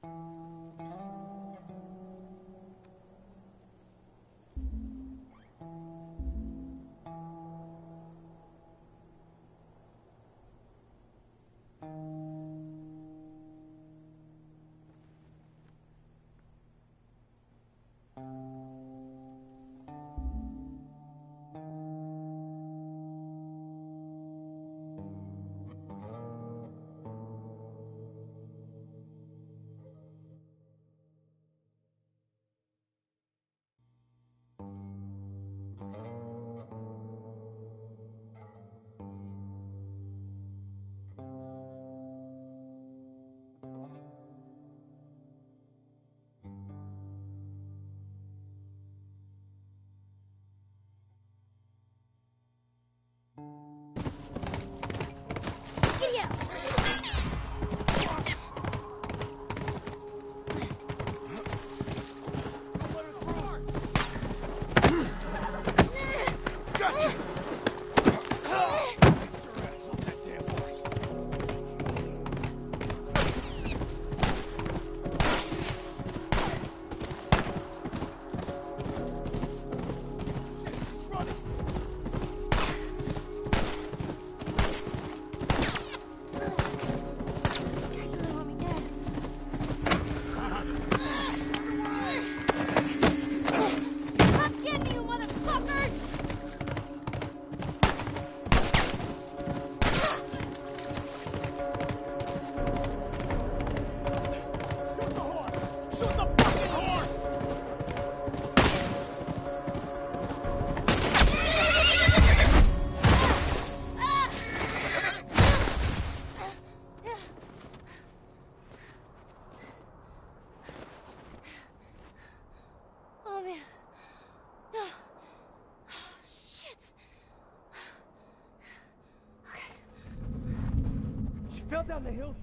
Fell down the hill.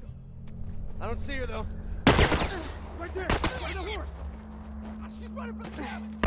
I don't see her, though. Right there! By the horse! She's running for the cabin!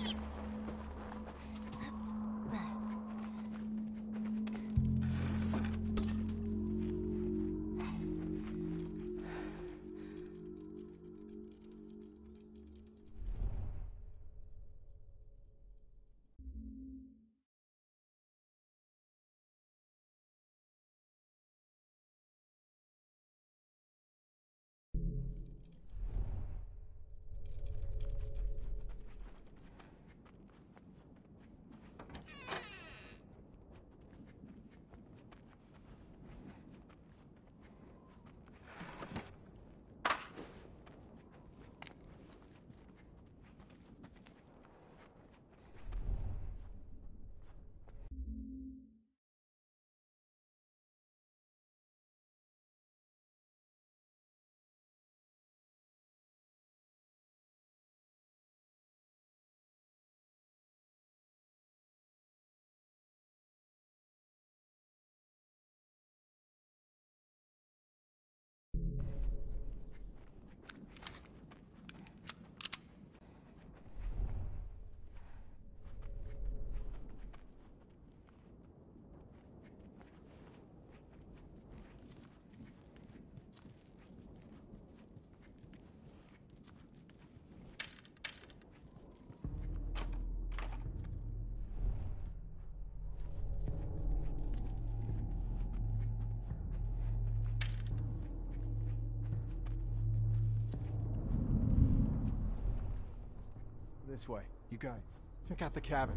This way. You guys, check out the cabin.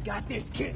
got this, kid.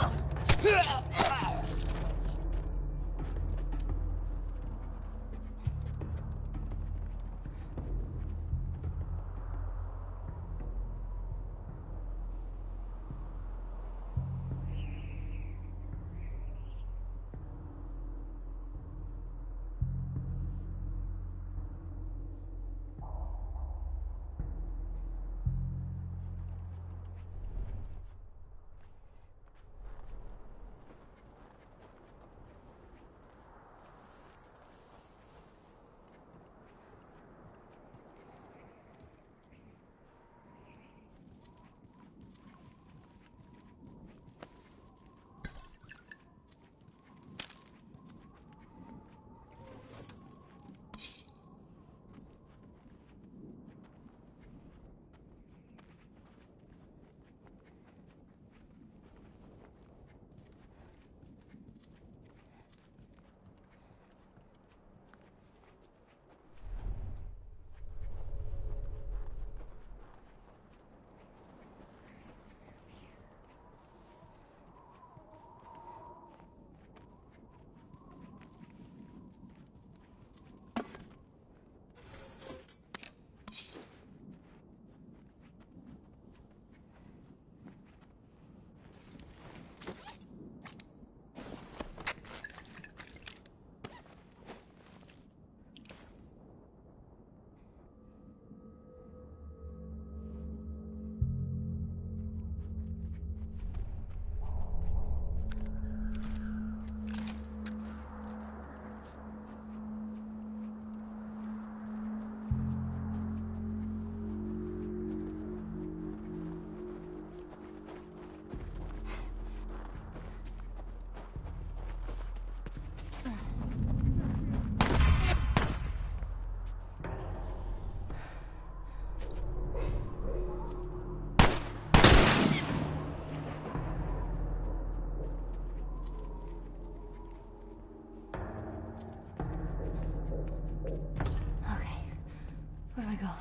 Where do I go?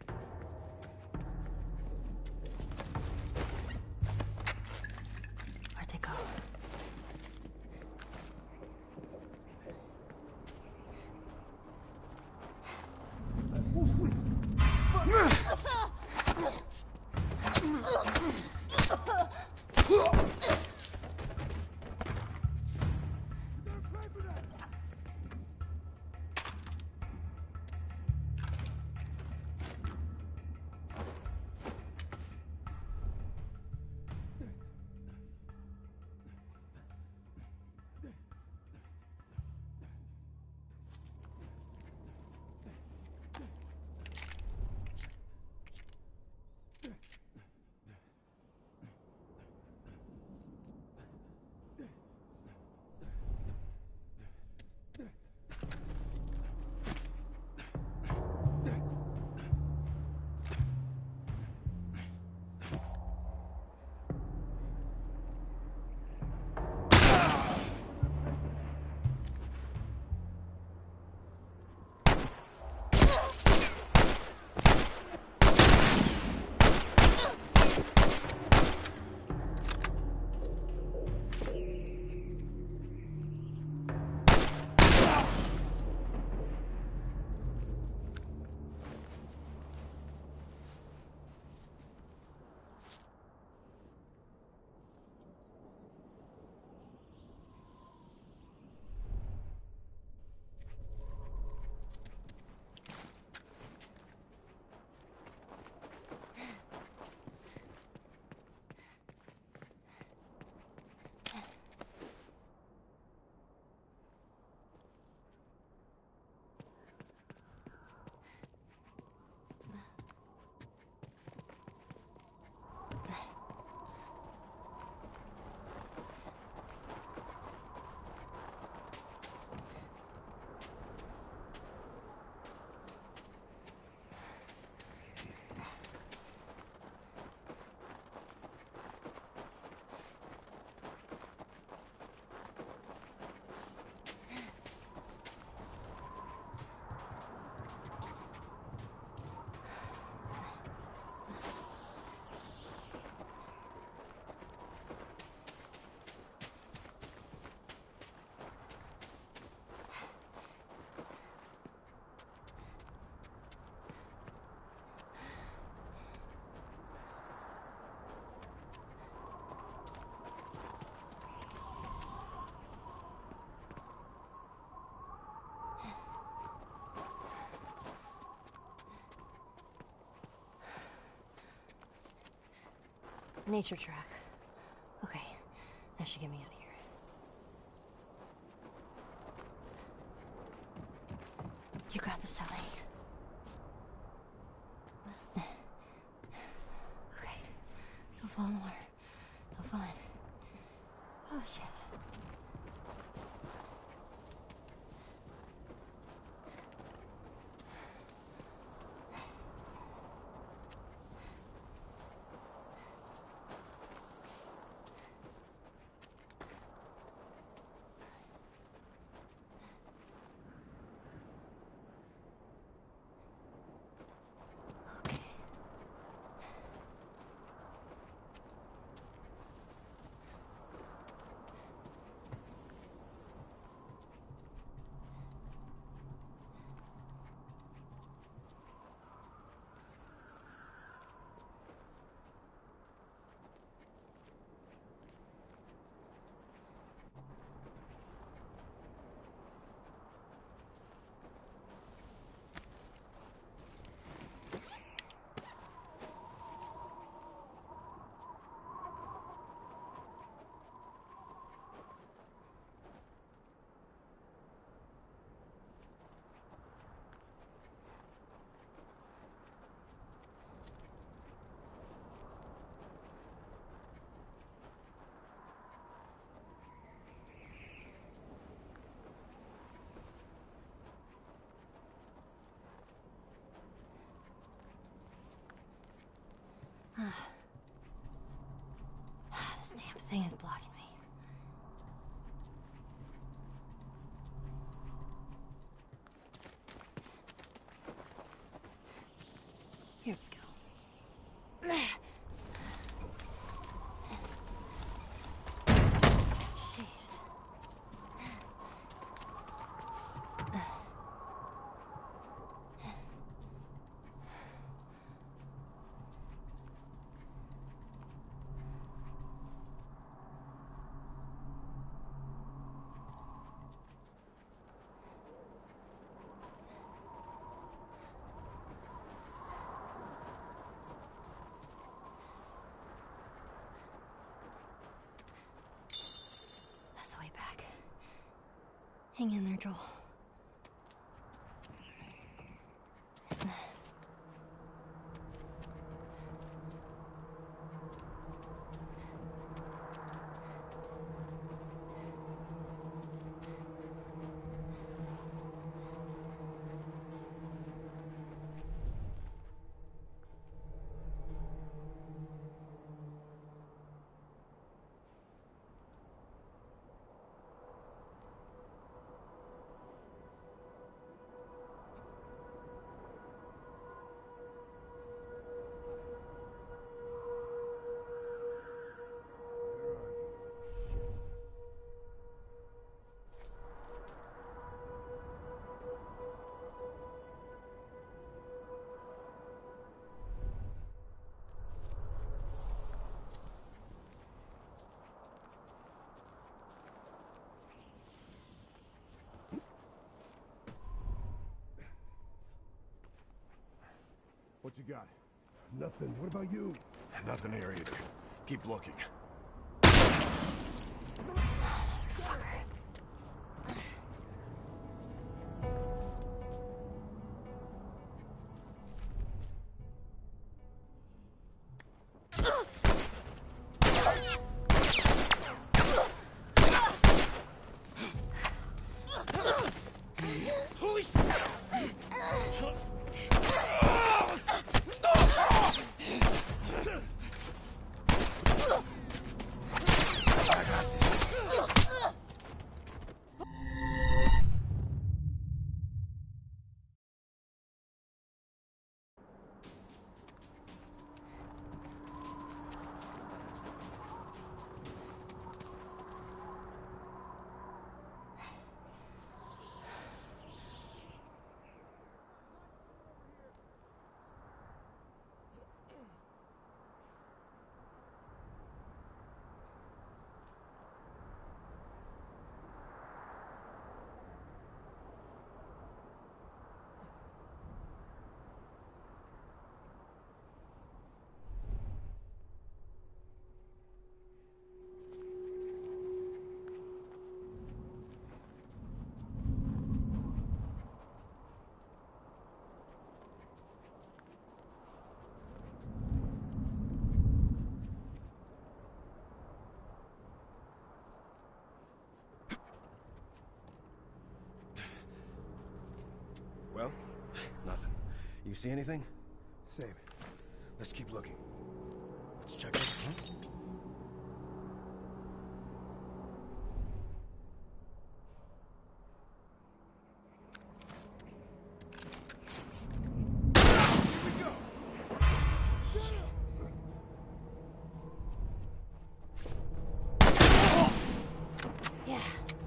Where'd they go? Nature track. Okay, that should get me out of here. You got this, Sally. Okay, don't fall in the water. Don't fall in. Oh, shit. This damn thing is blocking me. Here we go. Jeez. That's the way back. Hang in there, Joel. What you got? Nothing. What about you? Nothing here either. Keep looking. Holy shit! You see anything? Same. Let's keep looking. Let's check it. Huh? Yeah.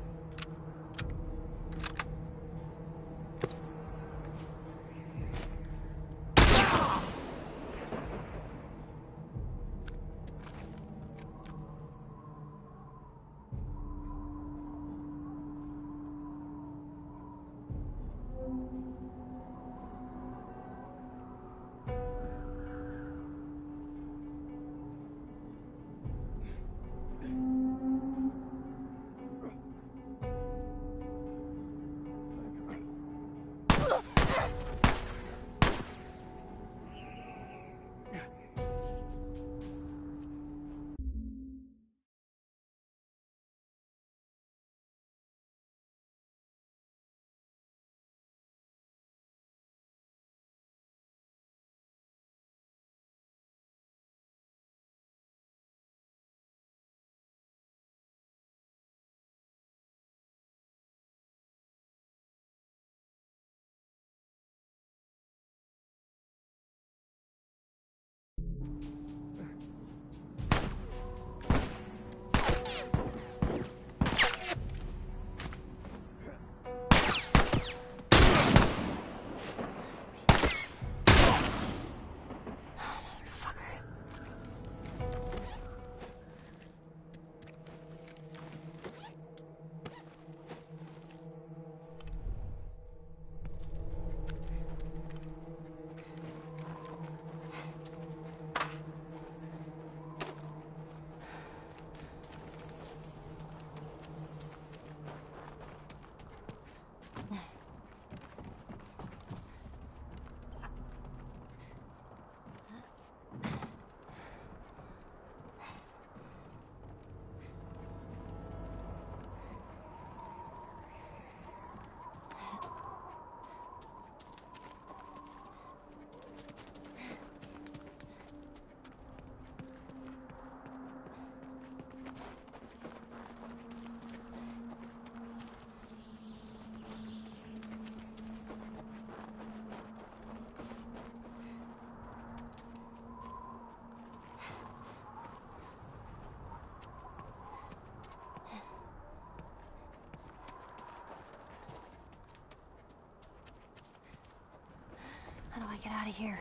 How do I get out of here?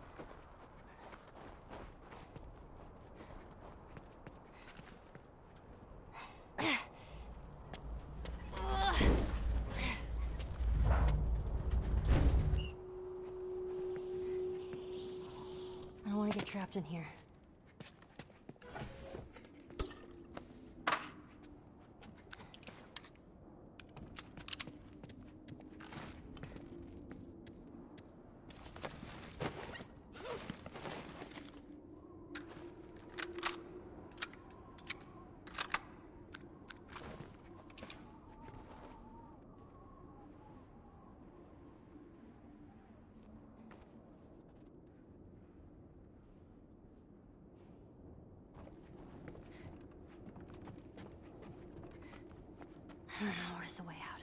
I don't want to get trapped in here. Where's the way out?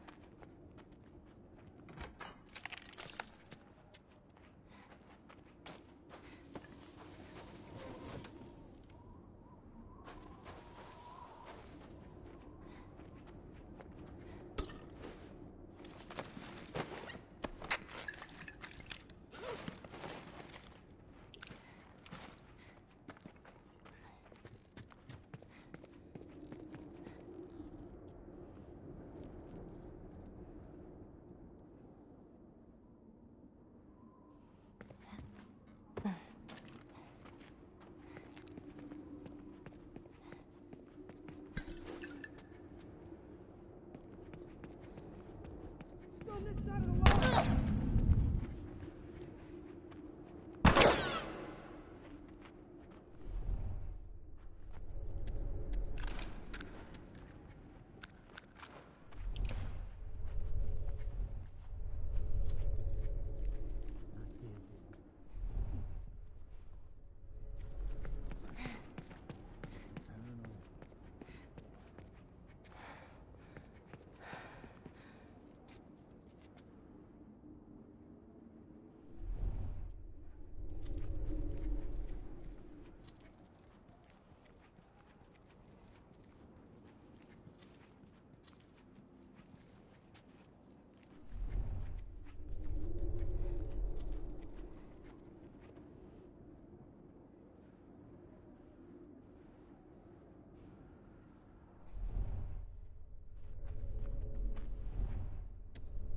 On this side of the wall!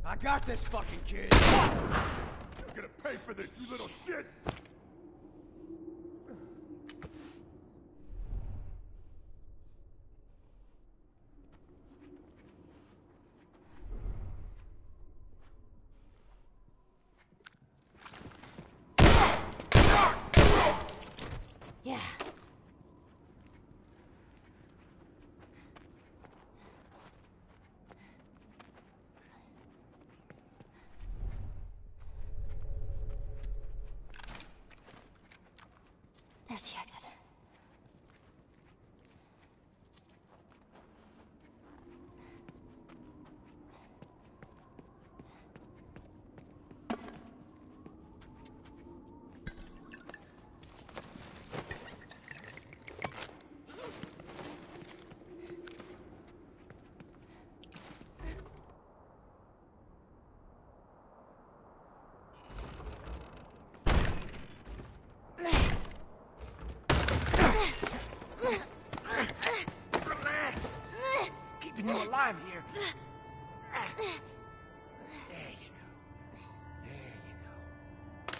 I got this fucking kid. You're gonna pay for this, you little shit! Yeah. There's the exit. Keeping you alive here. There you go. There you go.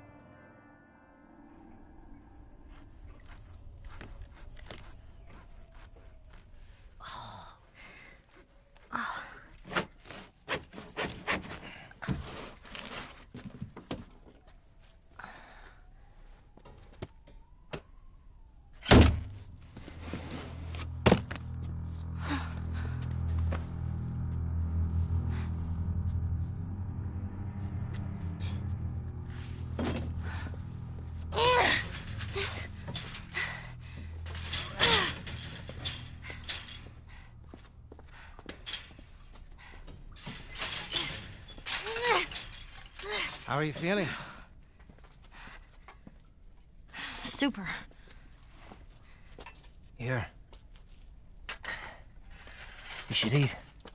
How are you feeling? Super. Here. You should eat.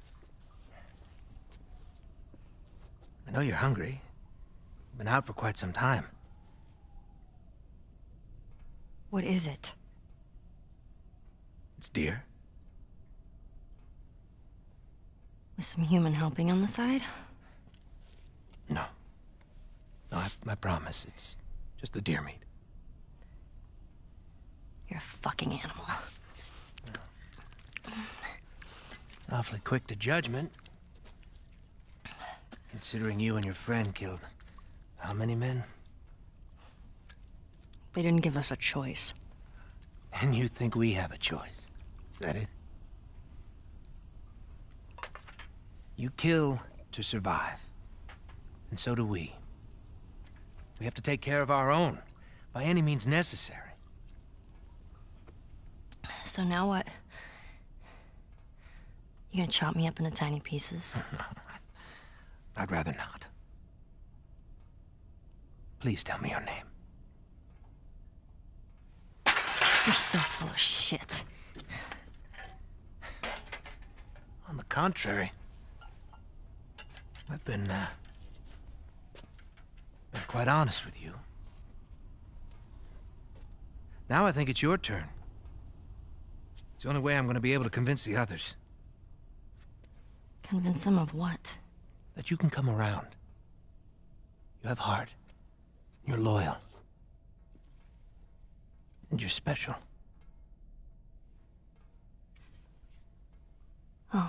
I know you're hungry. You've been out for quite some time. What is it? It's deer. With some human helping on the side? No. No, I promise. It's just the deer meat. You're a fucking animal. It's awfully quick to judgment. Considering you and your friend killed how many men? They didn't give us a choice. And you think we have a choice? Is that it? You kill to survive. And so do we. We have to take care of our own, by any means necessary. So now what? You gonna chop me up into tiny pieces? I'd rather not. Please tell me your name. You're so full of shit. On the contrary, I've been quite honest with you. Now I think it's your turn. It's the only way I'm gonna be able to convince the others. Convince them of what? That you can come around. You have heart. You're loyal. And you're special. Oh.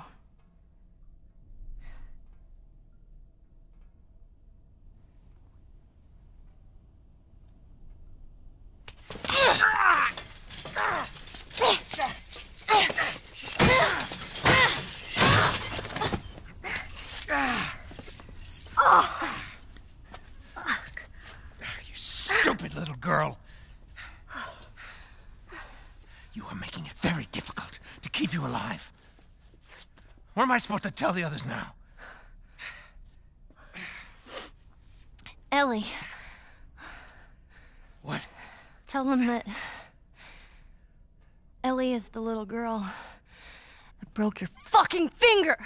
You stupid little girl. You are making it very difficult to keep you alive. What am I supposed to tell the others now? Ellie. What? Tell them that Ellie is the little girl that broke your fucking finger.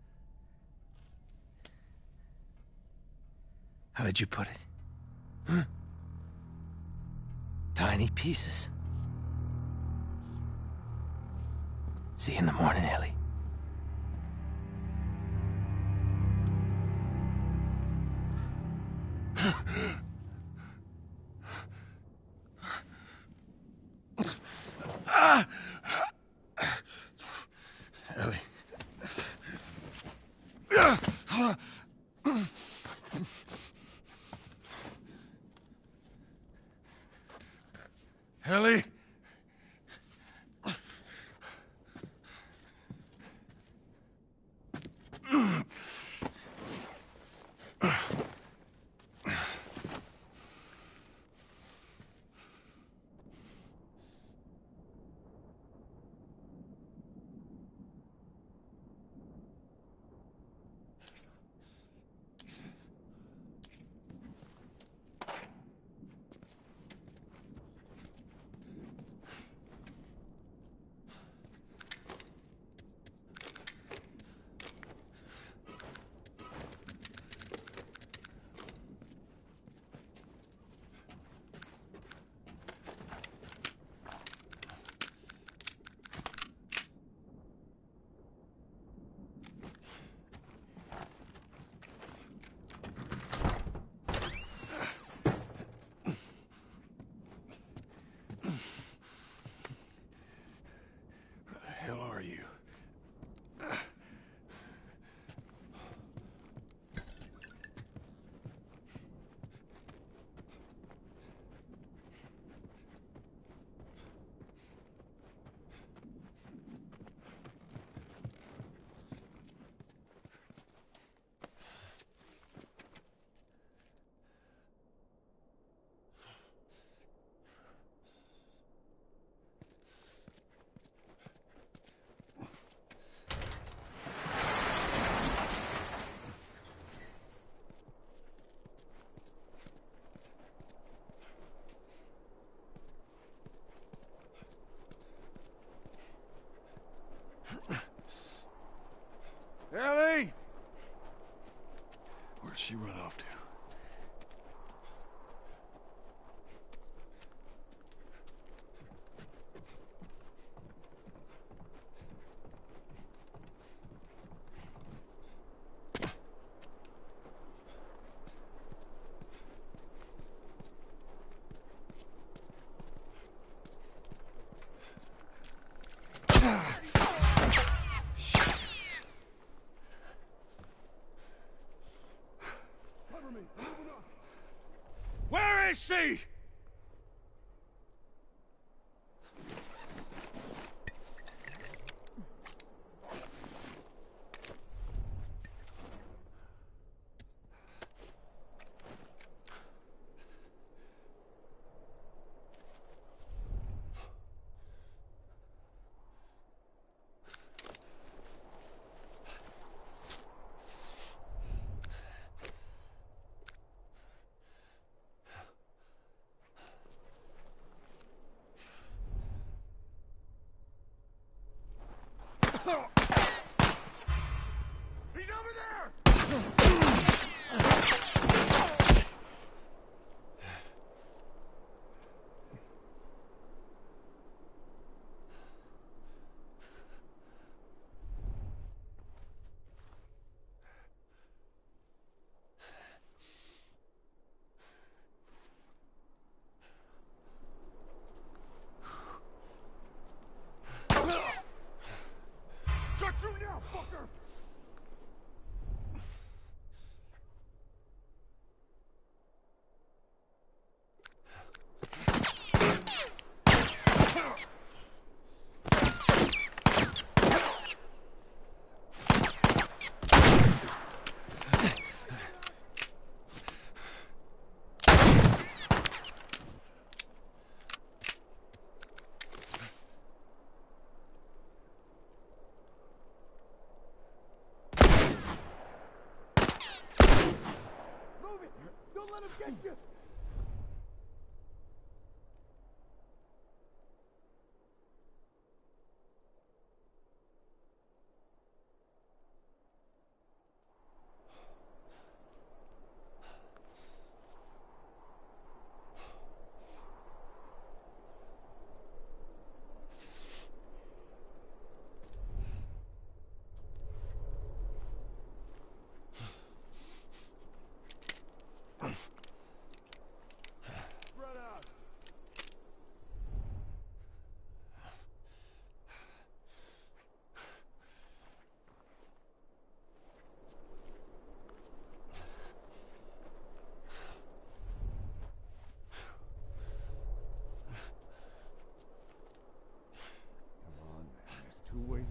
How did you put it? Hmm? Tiny pieces. See you in the morning, Ellie. Ellie. Ellie? Ellie! Where'd she run off to? Where is she?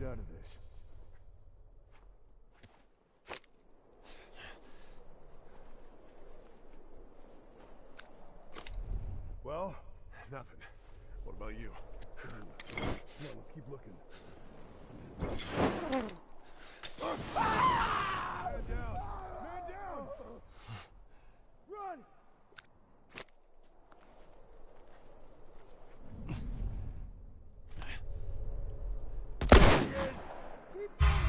out of this. Well, nothing. What about you? Come on, let's keep looking. Man down! Man down! Run! Keep going!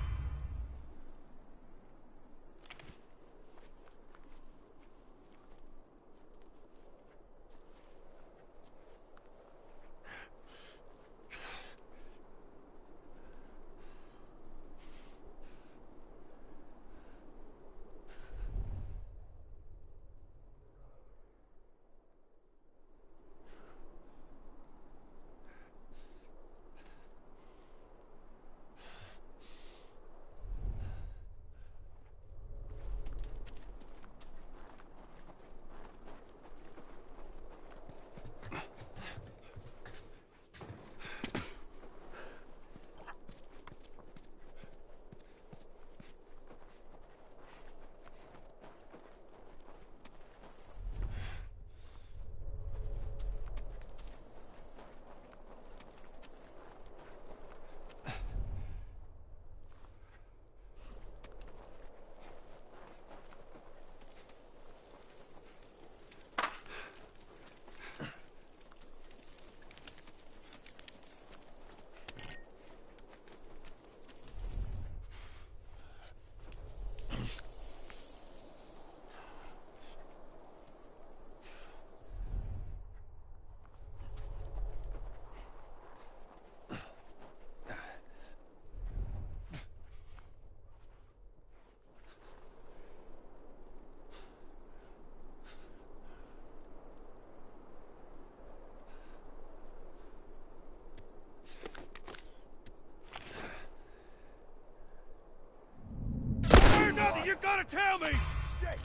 You gotta tell me! Shit!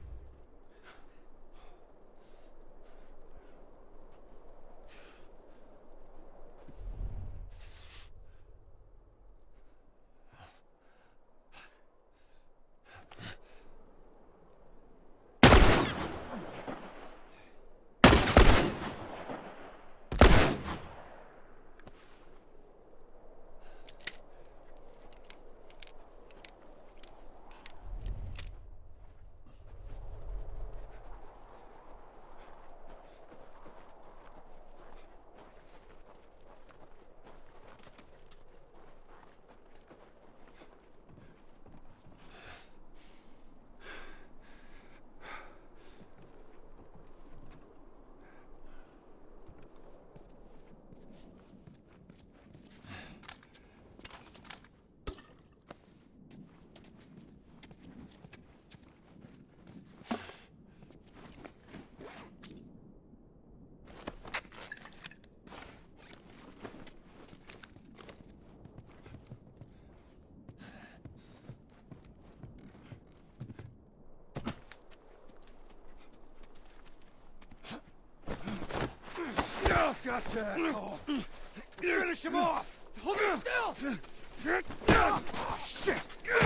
Gotcha, asshole! Finish him off! Hold him still! Oh, shit!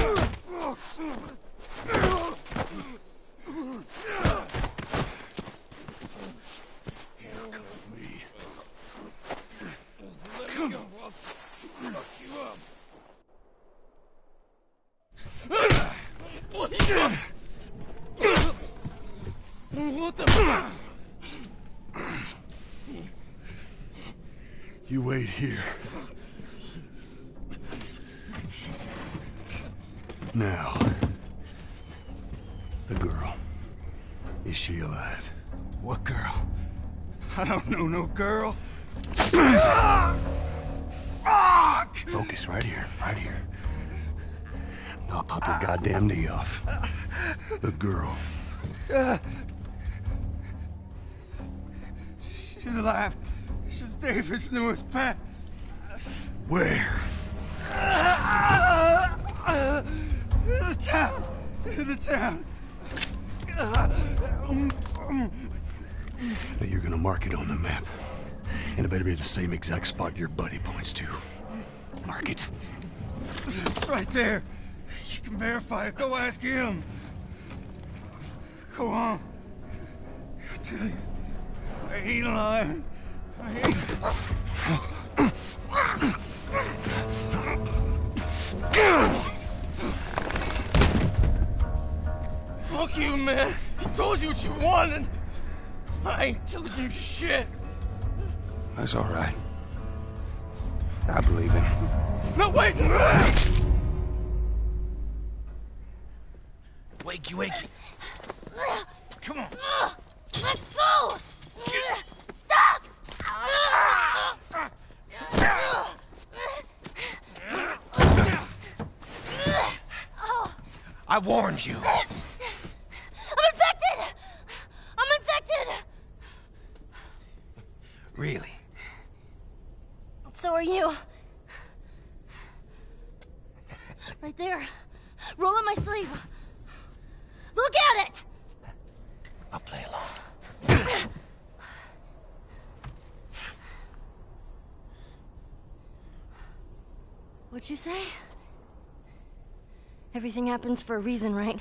Handcuff me. Let me go. I'll fuck you up. What the fuck? You wait here. Now, the girl. Is she alive? What girl? I don't know no girl. Fuck! Focus right here, right here. I'll pop your goddamn knee off. The girl. She's alive. She's David's newest pet. Where? In the town. In the town. Now you're gonna mark it on the map. And it better be the same exact spot your buddy points to. Mark it. It's right there. You can verify it. Go ask him. Go on. I tell you, I ain't lying. I ain't. Fuck you, man. He told you what you wanted. I ain't telling you shit. That's all right. I believe him. No, wait! Wakey, wakey. Come on. Let's go! Stop! I warned you. I'm infected! I'm infected! Really? So are you. Right there. Roll up my sleeve. Look at it! I'll play along. What'd you say? Everything happens for a reason, right?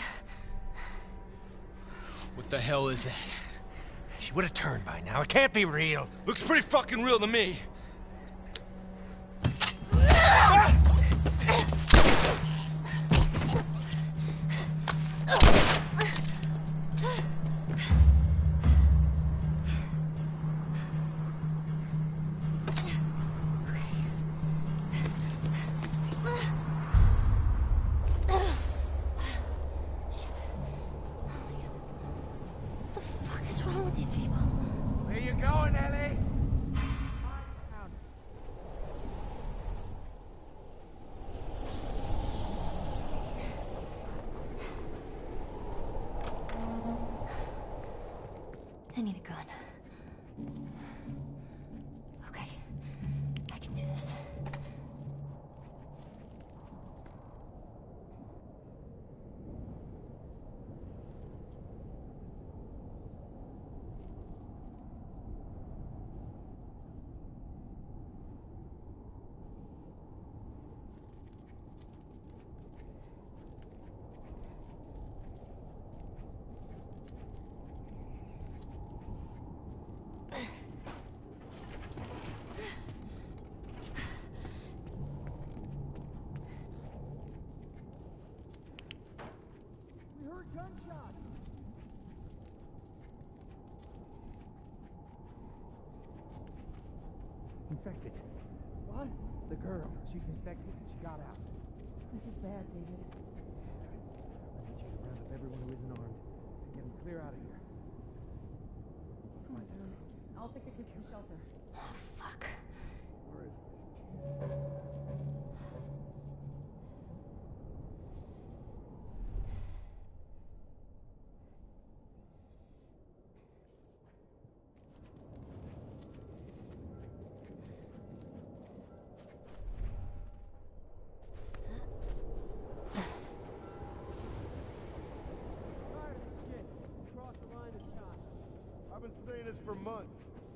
What the hell is that? She would have turned by now. It can't be real. Looks pretty fucking real to me. Where you going, Ellie? I need a gun. Okay. I can do this. Infected. What? The girl. She's infected and she got out. This is bad, David. I need you to round up everyone who isn't armed and get them clear out of here. Come on, Tom. I'll take the kids from shelter. Oh, fuck. Where is this? I've been saying this for months.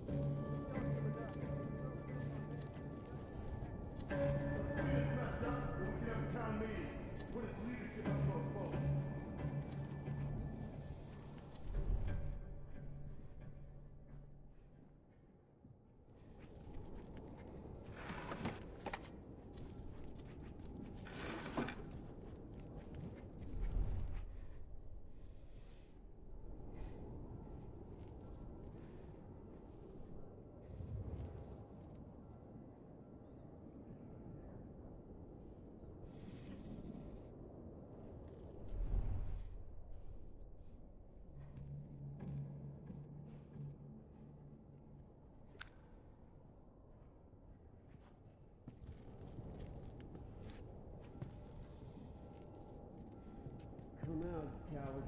Come out, coward.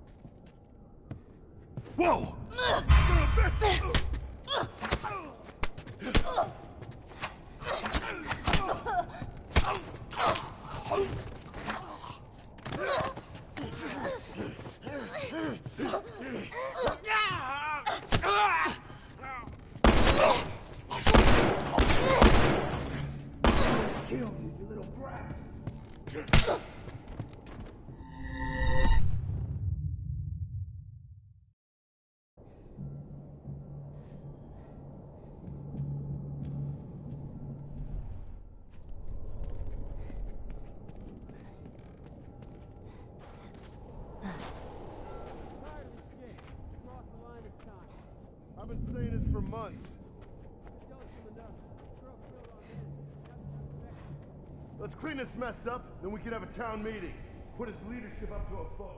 Whoa! Kill. you little brat! I've been saying this for months. Let's clean this mess up, then we can have a town meeting. Put his leadership up to a vote.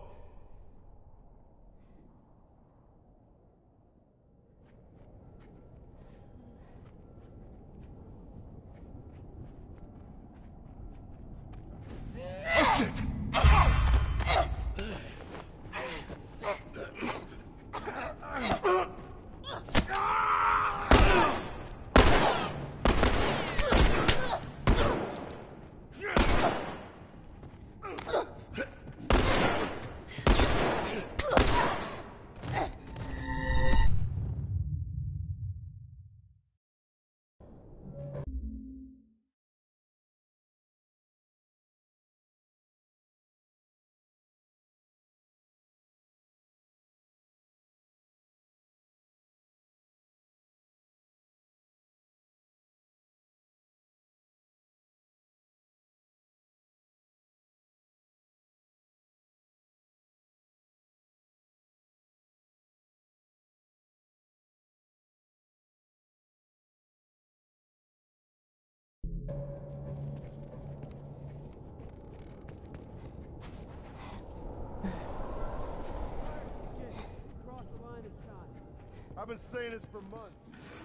I've been saying this for months.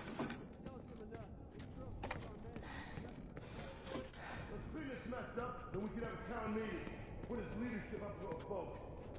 Let's clean this mess up, then we can have a town meeting. Put his leadership up to a vote.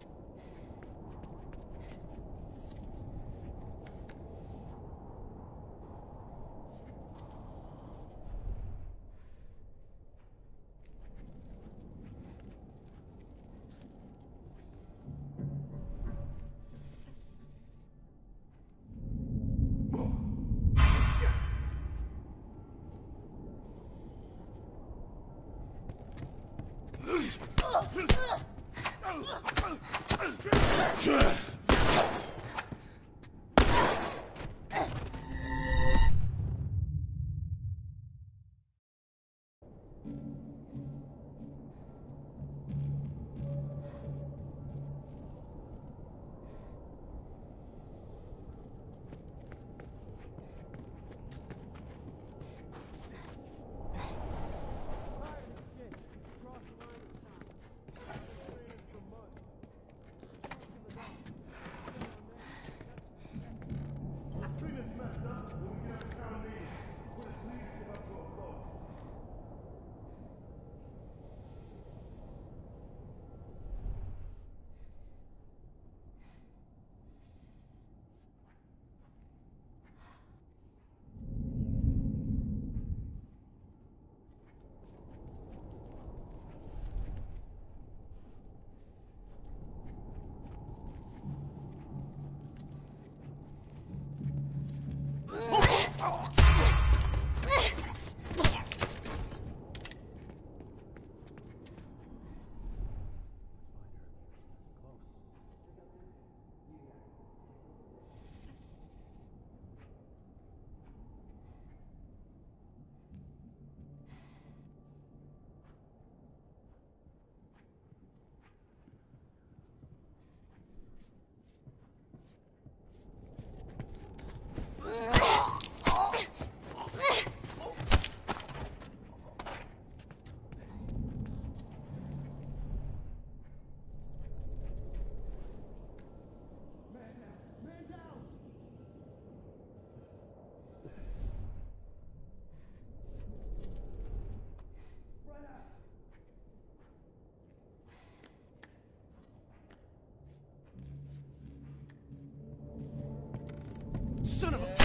Son of a...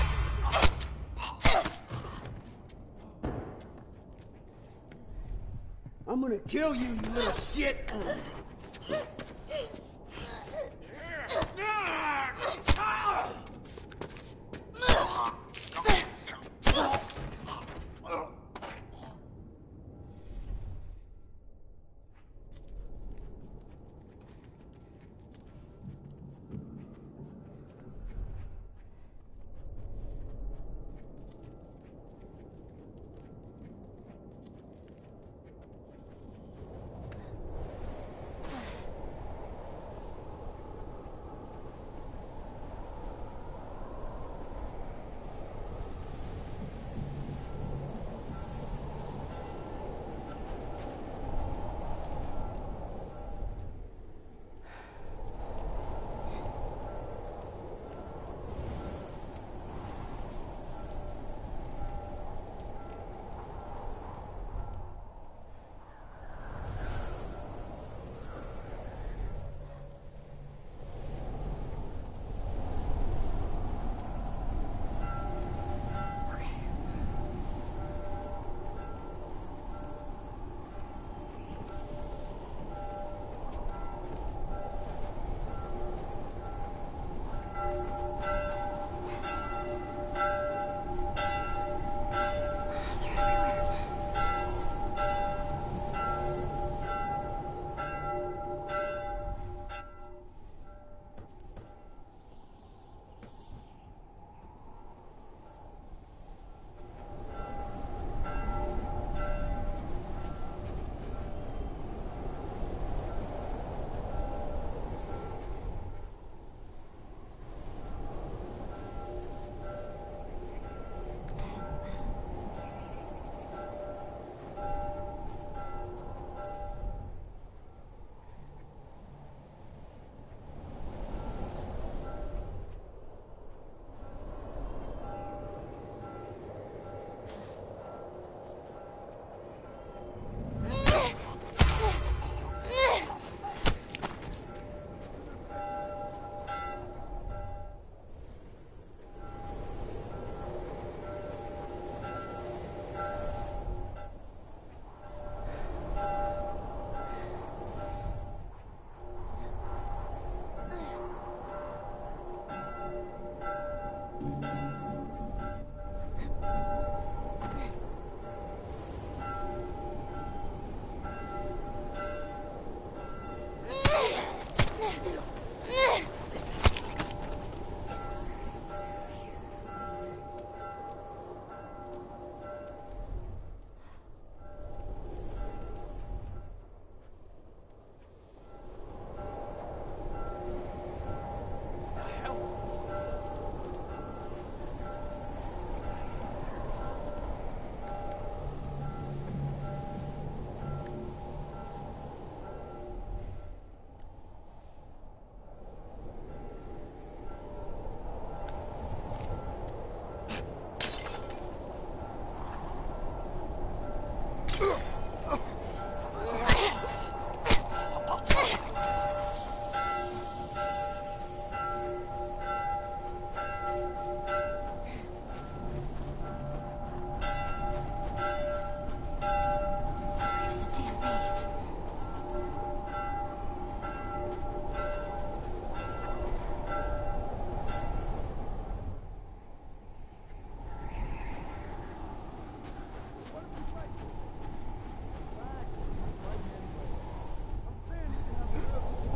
I'm gonna kill you, you little shit!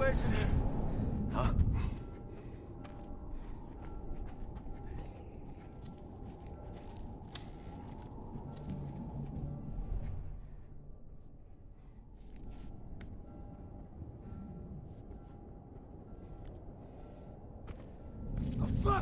place in here. Huh? Fuck!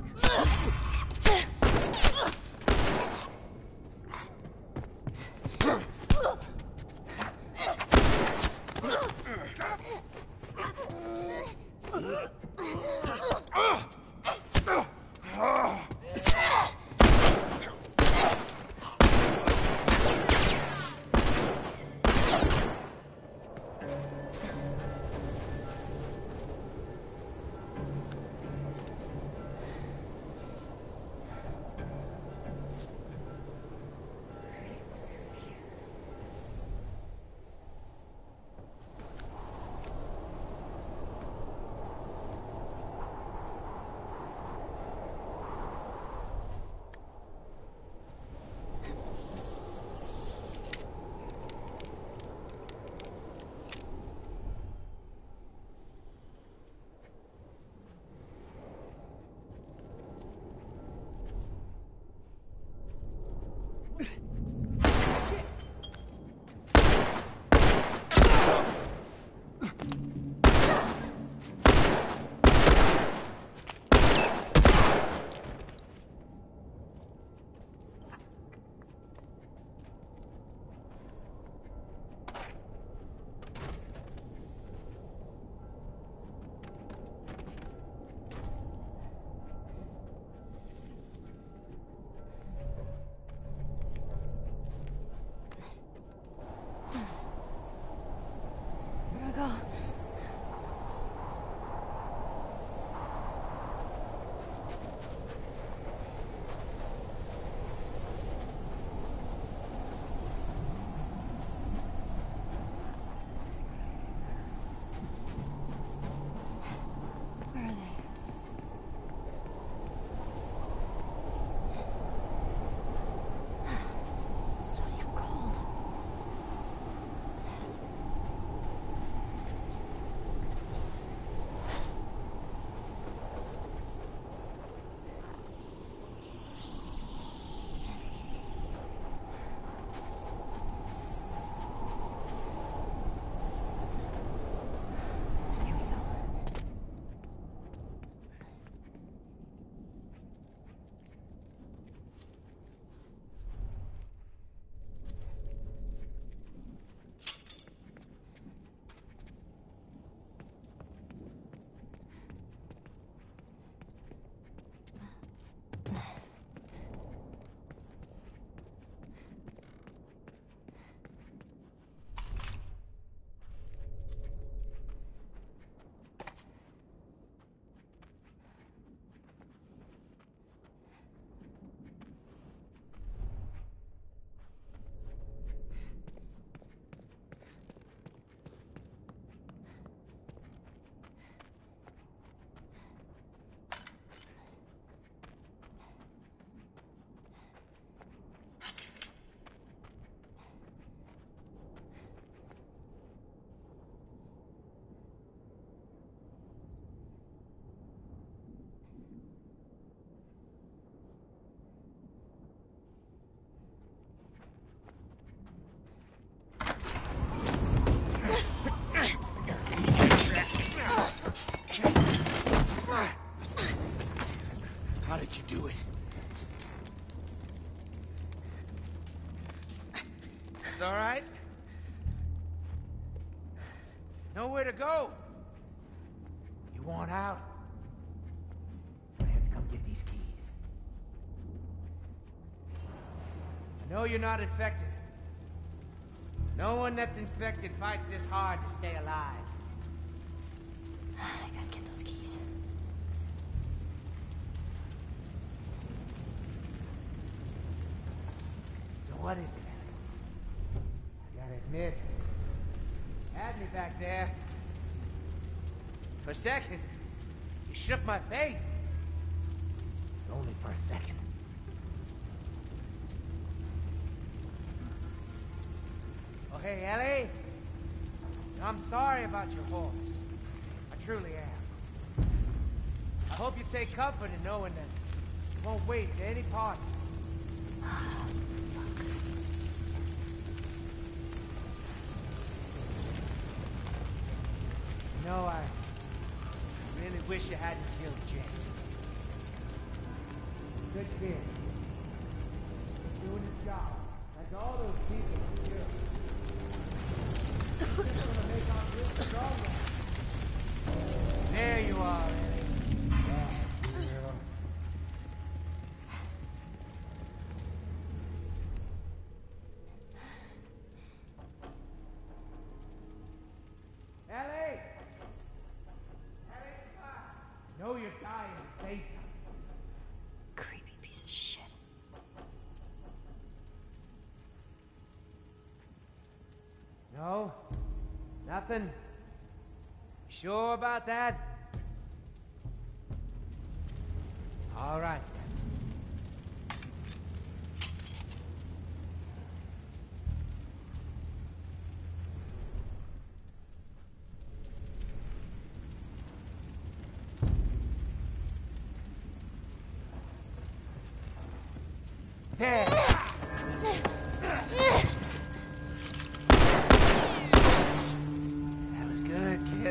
Go. Where are they? It's so damn cold. Here we go. How did you do it? It's all right. Nowhere to go. You want out? I have to come get these keys. I know you're not infected. No one that's infected fights this hard to stay alive. I gotta get those keys. So what is it, Ellie? I gotta admit, you had me back there. For a second, you shook my faith. But only for a second. Oh, hey, Ellie. I'm sorry about your horse. I truly am. I hope you take comfort in knowing that you won't waste any part. You know, I really wish you hadn't killed James. Good kid. Doing his job, like all those people who do. Just want to make our group stronger. There you are, Ellie. Yeah, girl. Ellie! Ellie, come on. Know you're dying to say something. Creepy piece of shit. No? Nothing? Sure about that? All right, then. There! That was good, kid.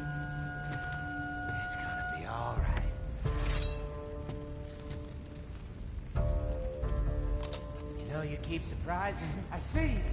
It's gonna be all right. You know, you keep surprising me. I see you.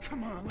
Come on.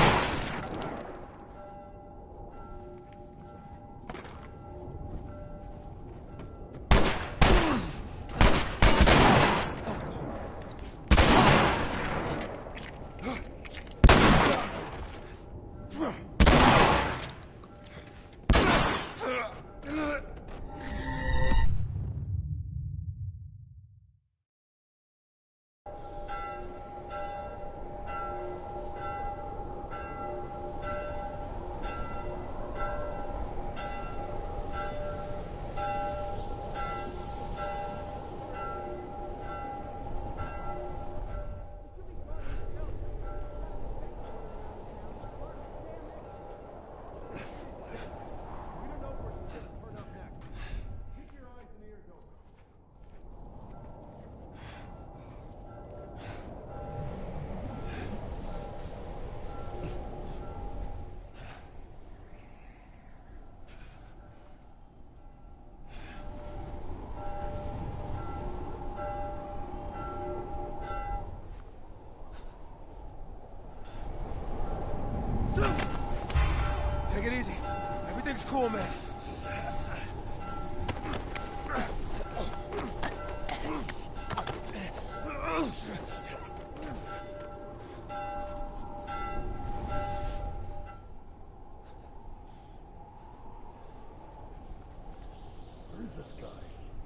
Take it easy. Everything's cool, man. Where is this guy?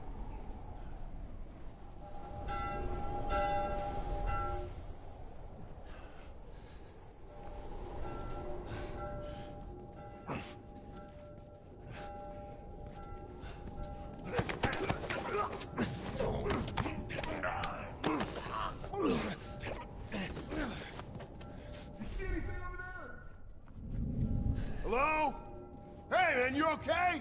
Hello? Hey, man, you okay?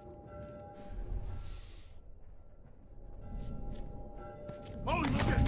Holy shit!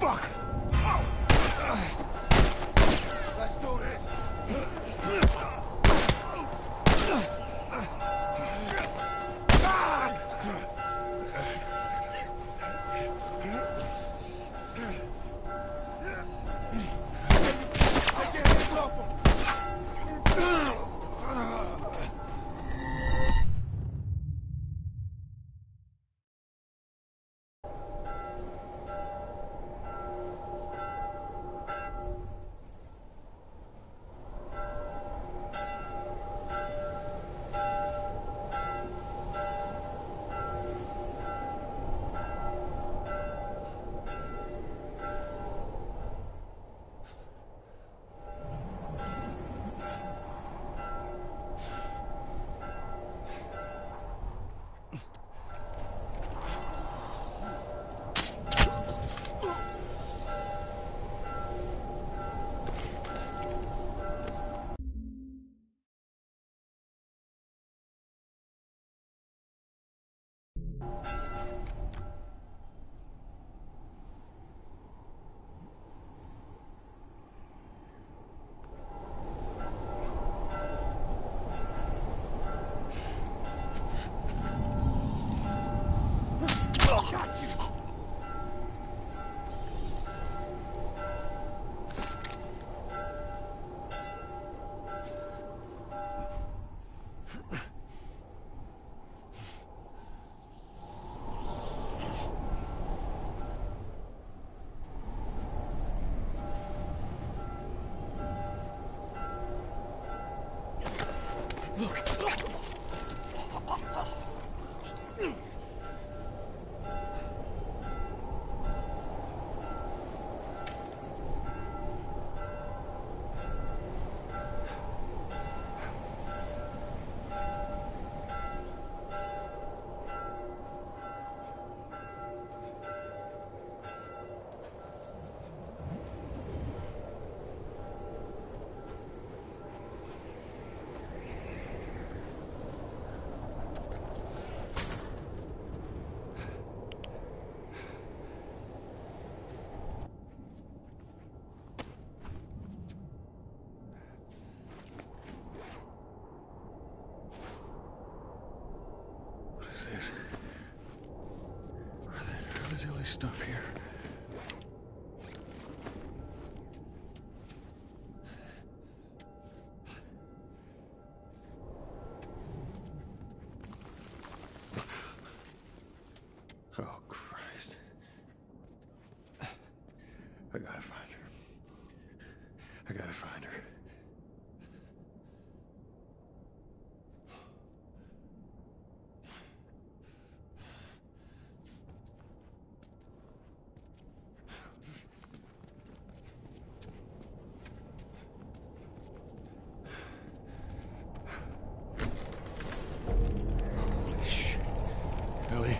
Fuck! Let's do this. What is all this stuff here? Oh, Christ. I gotta find her. I gotta find her. Holy shit. Ellie.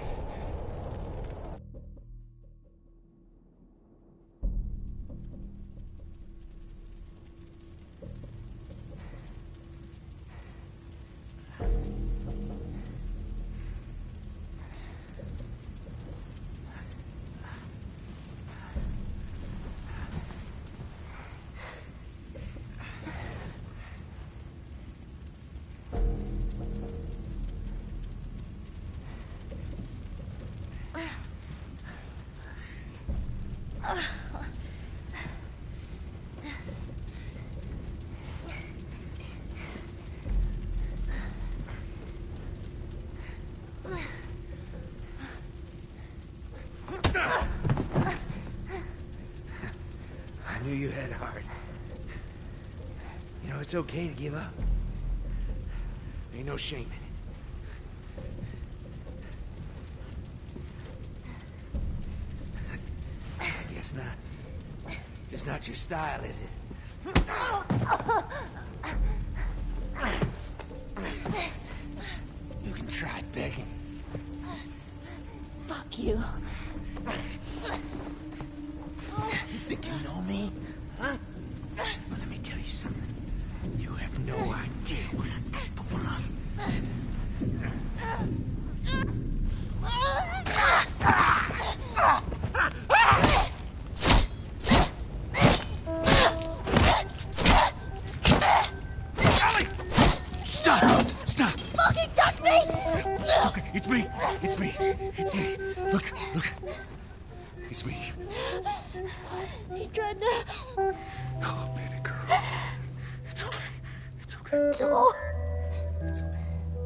I knew you had heart. You know, it's okay to give up. Ain't no shame in it. I guess not. Just not your style, is it? You can try begging. Fuck you. You think you know me? Huh? Well, let me tell you something. You have no idea what I'm capable of. It's me. It's me. It's me. Look, look. It's me. He tried to. Oh, baby girl. It's okay. It's okay. No. It's okay.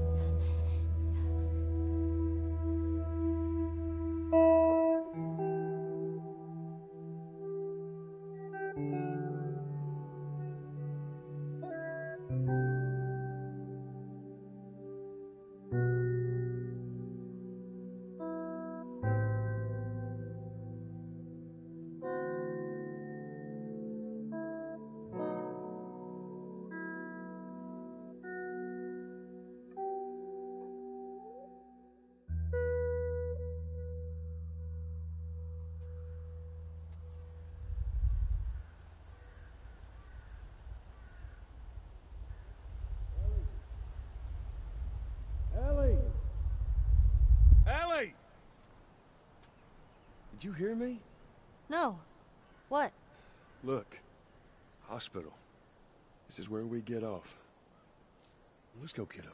Ellie! Ellie! Did you hear me? No. What? Look. Hospital. This is where we get off. Let's go, kiddo.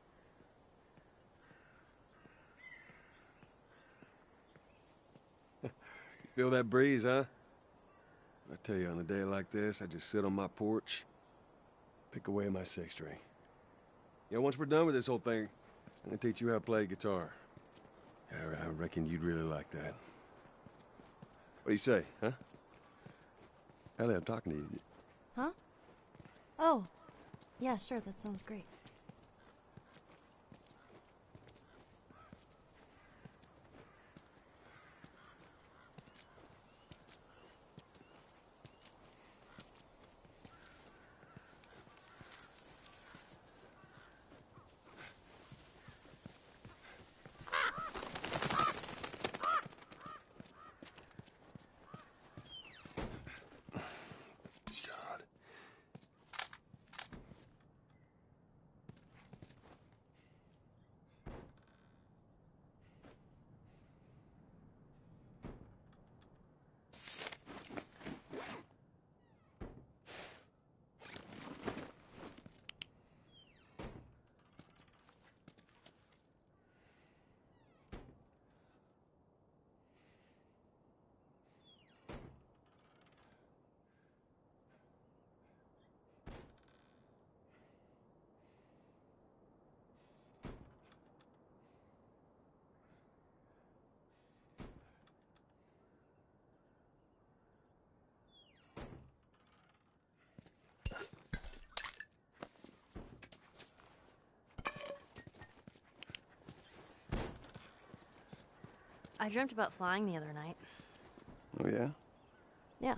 You feel that breeze, huh? I tell you, on a day like this, I just sit on my porch, pick away my six string. You know, once we're done with this whole thing, I'm gonna teach you how to play guitar. I reckon you'd really like that. What do you say, huh? Ellie, I'm talking to you. Huh? Oh. Yeah, sure, that sounds great. God. I dreamt about flying the other night. Oh, yeah? Yeah.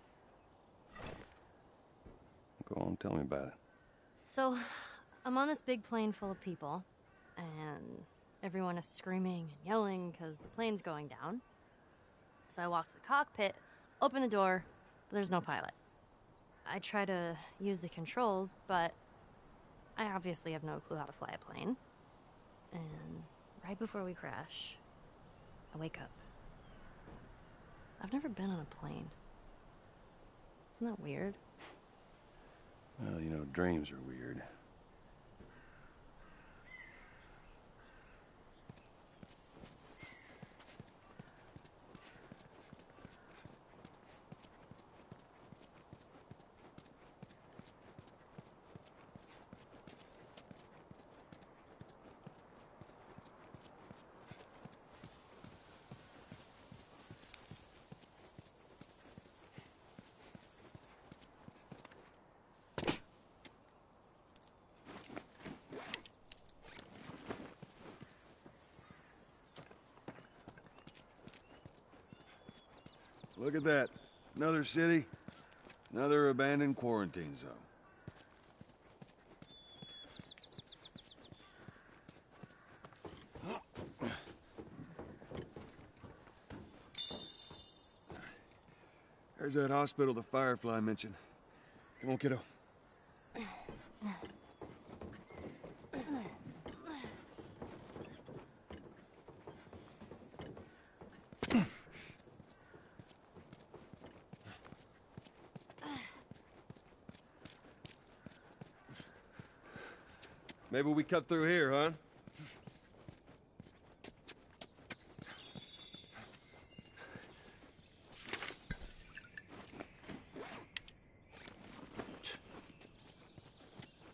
Go on, tell me about it. So, I'm on this big plane full of people, and everyone is screaming and yelling because the plane's going down. So I walk to the cockpit, open the door, but there's no pilot. I try to use the controls, but I obviously have no clue how to fly a plane. And right before we crash, I wake up. I've never been on a plane. Isn't that weird? Well, you know, dreams are weird. Look at that. Another city, another abandoned quarantine zone. There's that hospital the Firefly mentioned. Come on, kiddo. Maybe we cut through here, huh?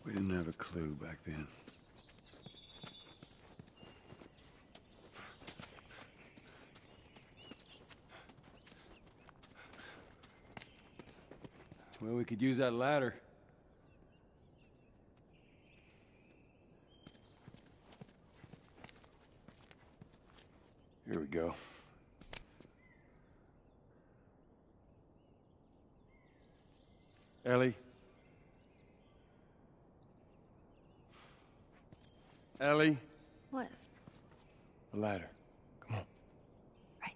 We didn't have a clue back then. Well, we could use that ladder. Here we go. Ellie? Ellie? What? The ladder. Come on. Right.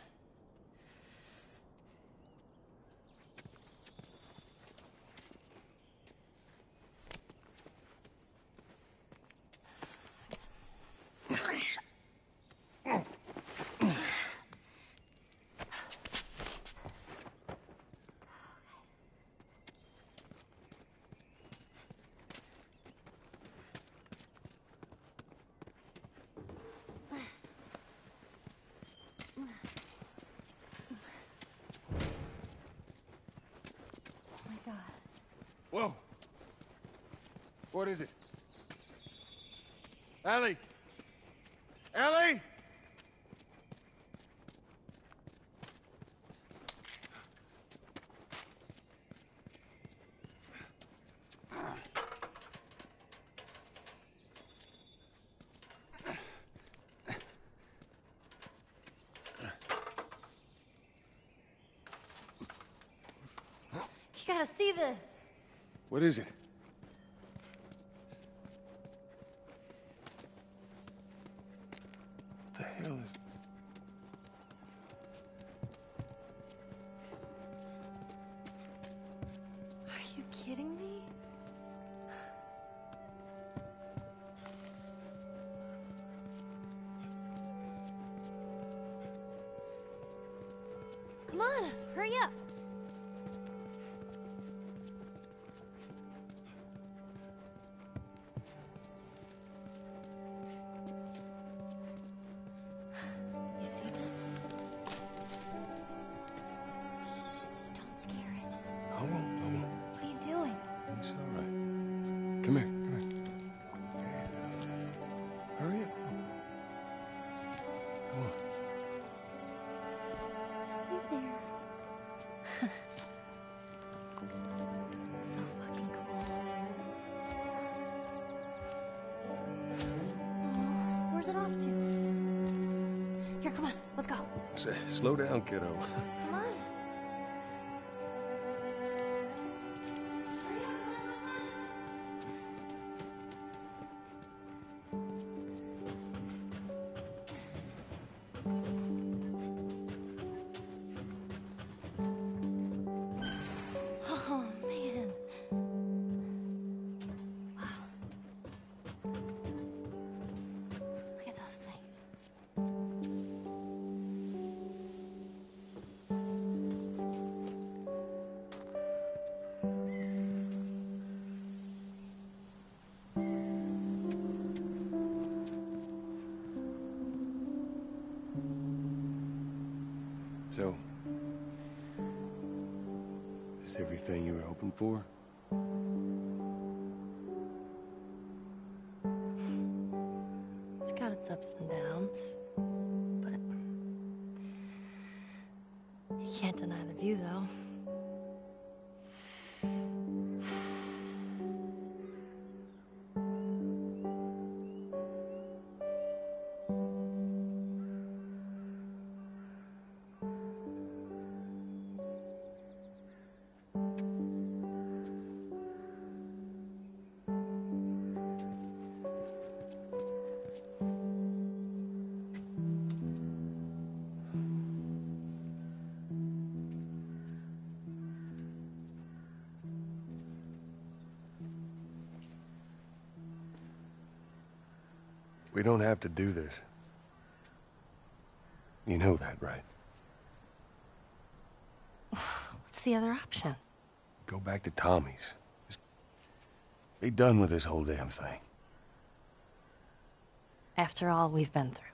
Whoa! What is it? Ellie! Ellie! You gotta see this. What is it? What the hell is... Are you kidding me? Come on, hurry up. You see that? Shh, don't scare it. I won't. What are you doing? It's all right. Come here. Hurry up. Come on. Hey there. So fucking cool. Oh, where's it off to? Here, come on, let's go. Slow down, kiddo. Come on. Hurry up, come on. Oh, man. Wow. Look at those things. So, is everything you were hoping for? It's got its ups and downs, but you can't deny the view, though. We don't have to do this. You know that, right? What's the other option? Go back to Tommy's. Just be done with this whole damn thing. After all we've been through.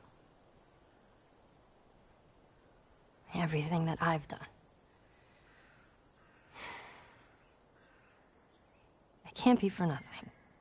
Everything that I've done. It can't be for nothing.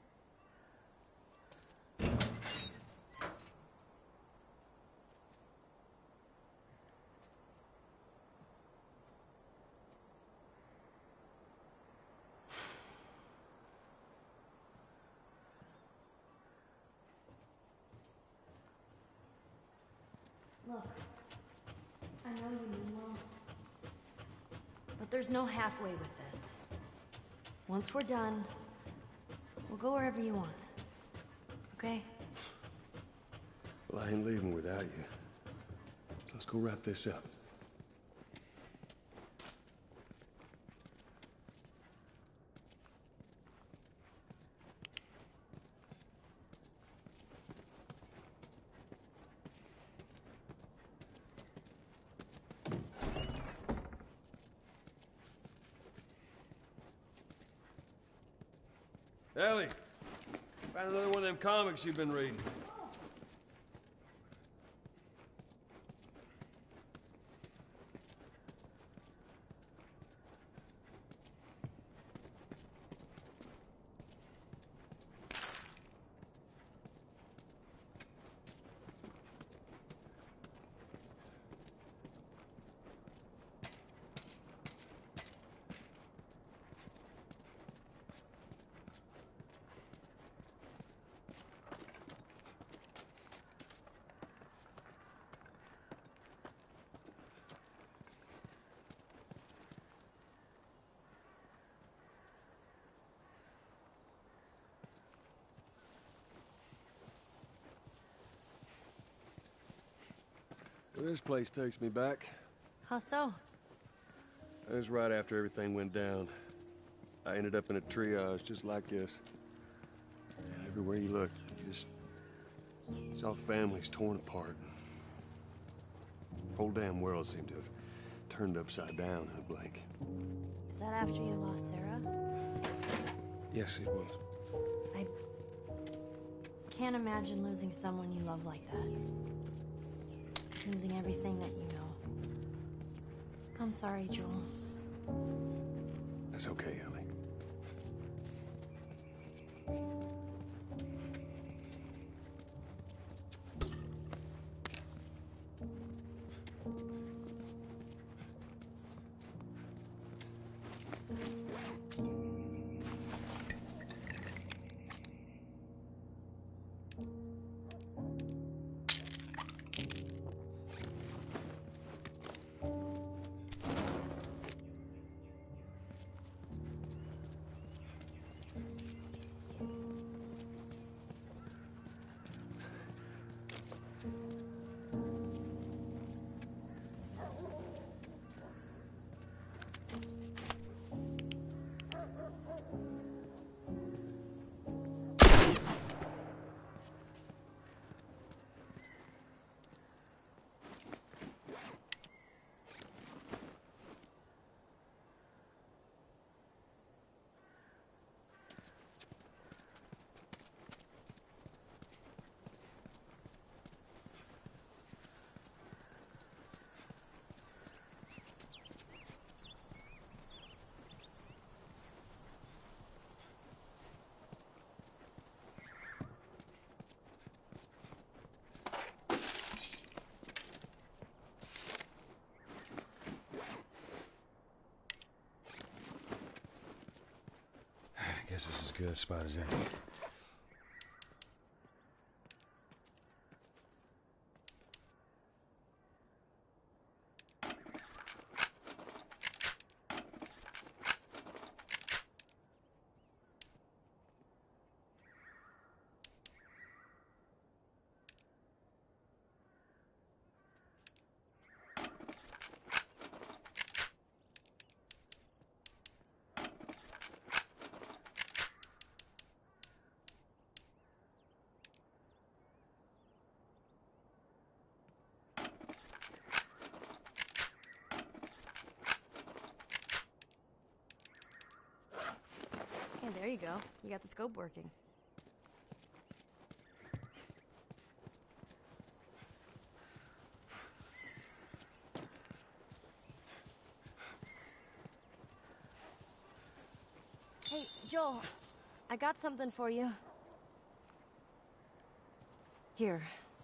Look, I know you mean well, but there's no halfway with this. Once we're done, we'll go wherever you want. Okay? Well, I ain't leaving without you. So let's go wrap this up. Ellie, found another one of them comics you've been reading. Well, this place takes me back. How so? It was right after everything went down. I ended up in a triage just like this. And everywhere you look, you just saw families torn apart. The whole damn world seemed to have turned upside down in a blink. Is that after you lost Sarah? Yes, it was. I can't imagine losing someone you love like that. Losing everything that you know. I'm sorry, Joel. That's okay, Ellie. I guess this is as good a spot as any. Hey, there you go. You got the scope working. Hey, Joel, I got something for you. Here.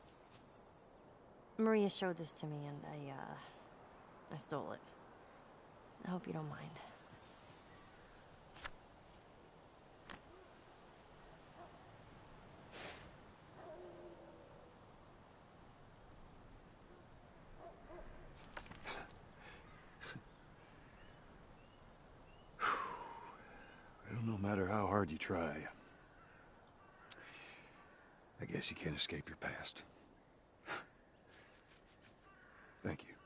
Maria showed this to me and I stole it. I hope you don't mind. matter how hard you try, I guess you can't escape your past. Thank you.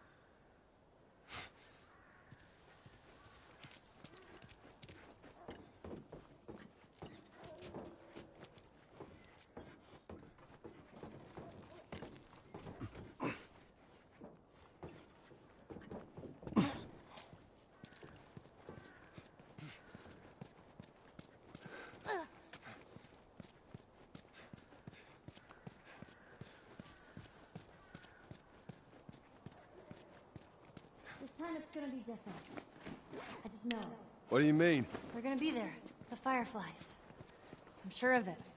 This time it's gonna be different. I just know it. What do you mean? They're gonna be there. The Fireflies. I'm sure of it.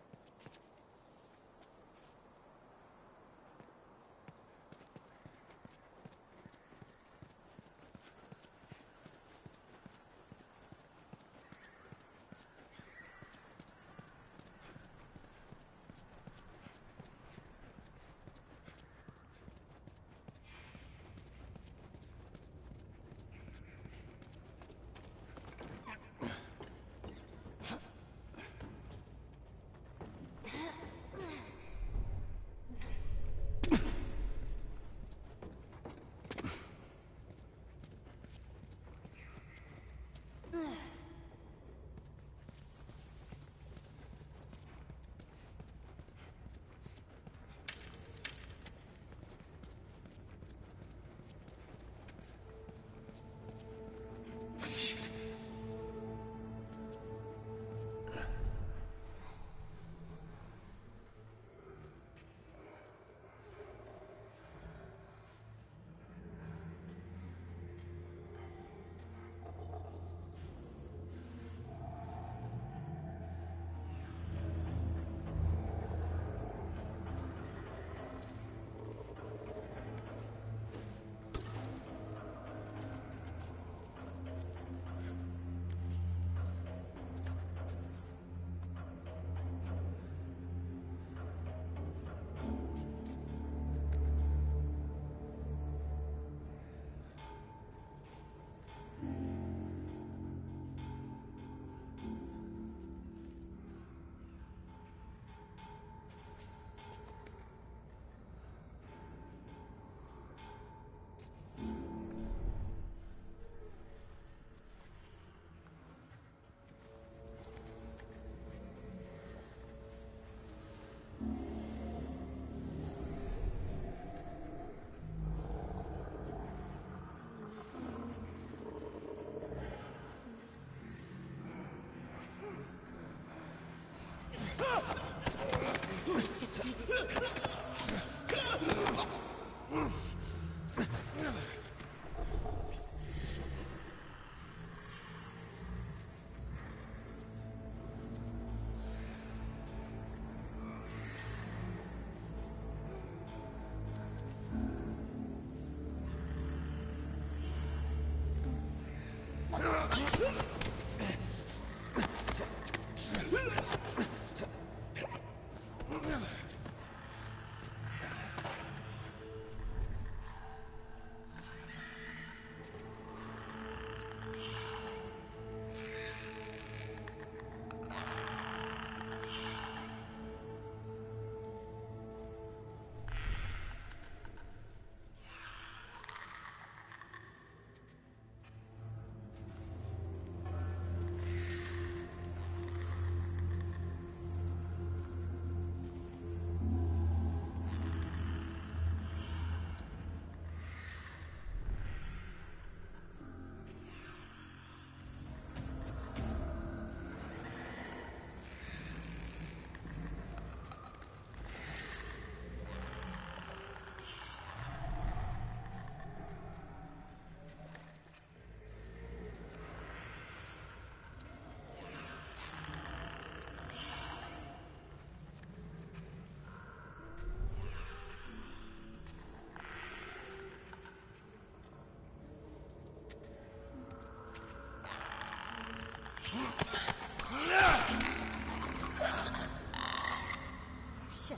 Shit.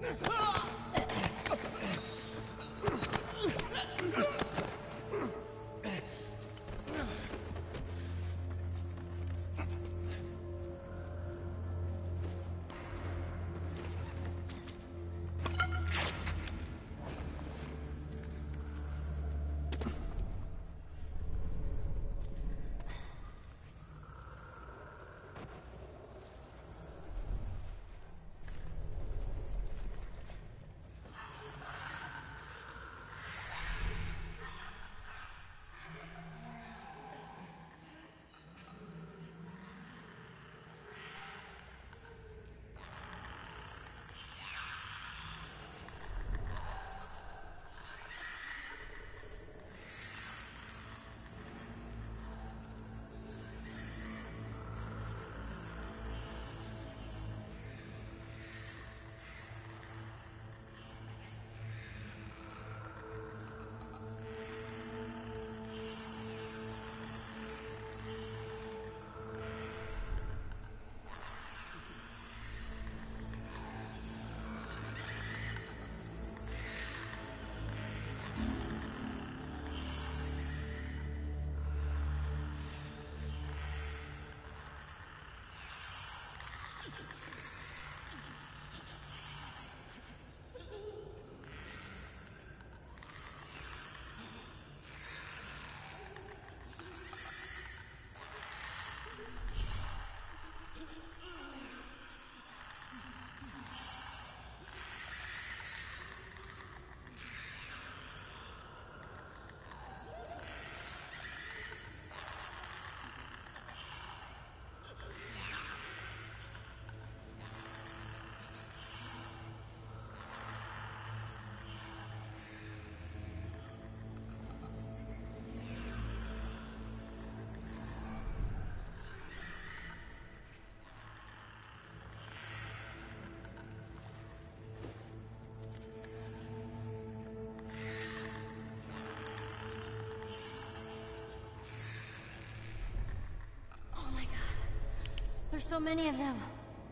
There's so many of them.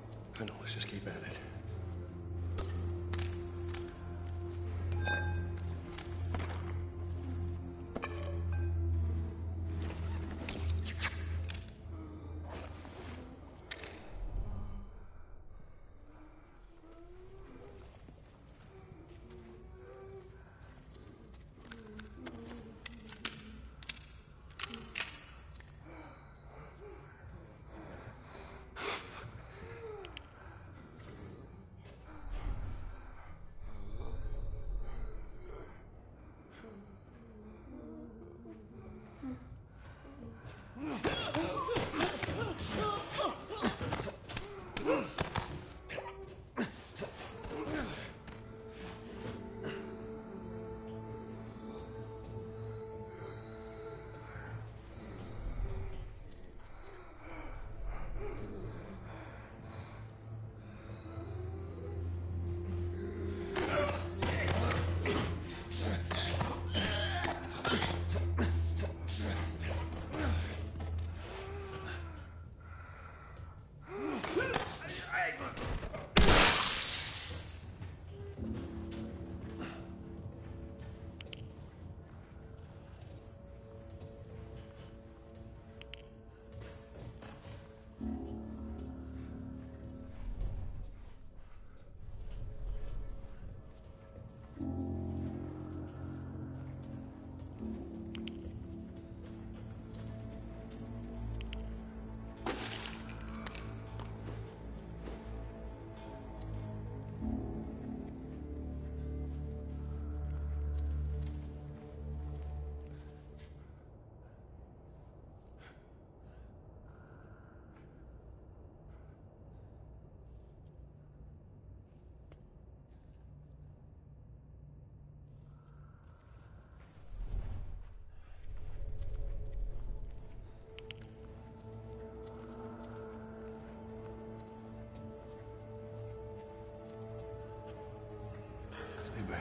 I know, let's just keep at it. Stay back.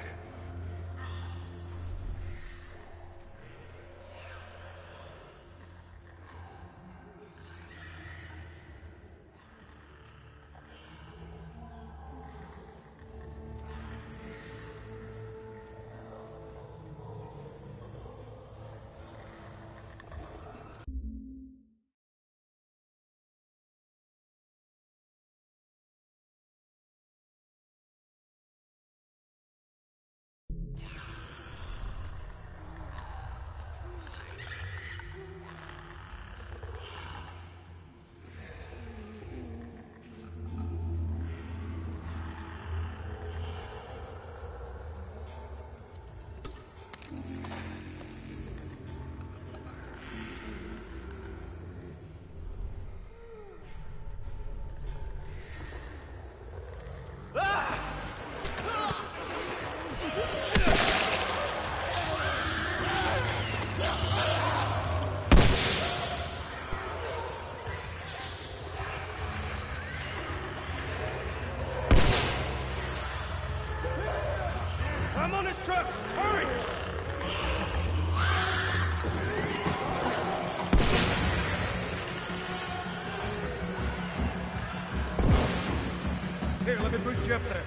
truck! Hurry! Here, let me boost you up there.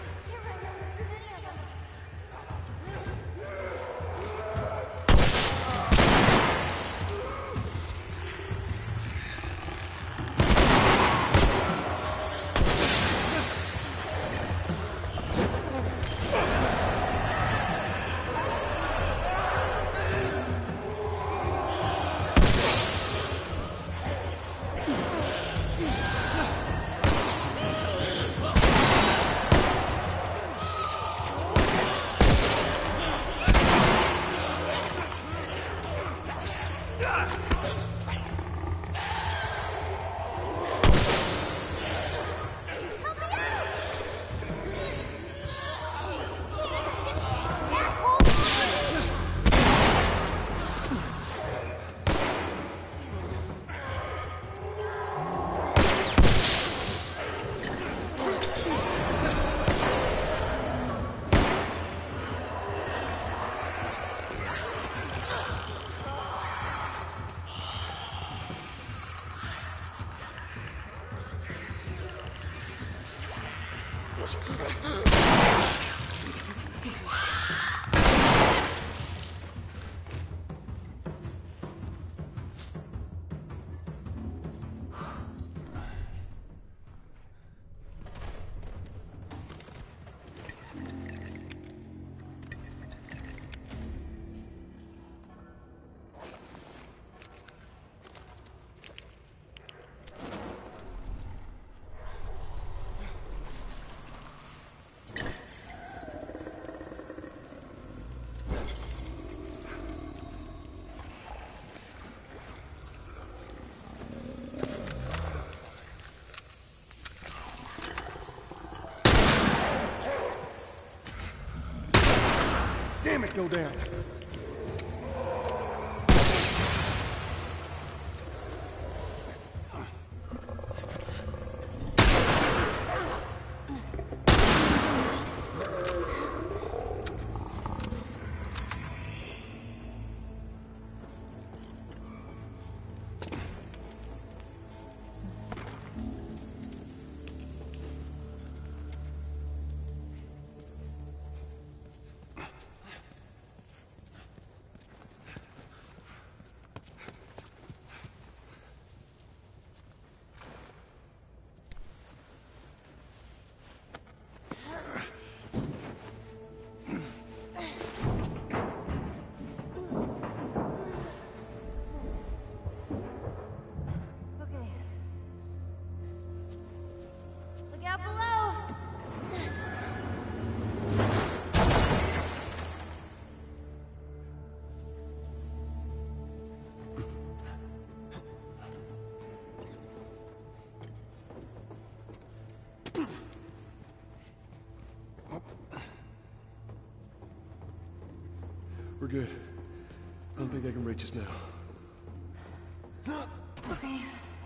Damn it, go down. Look out below! We're good. I don't think they can reach us now. Okay.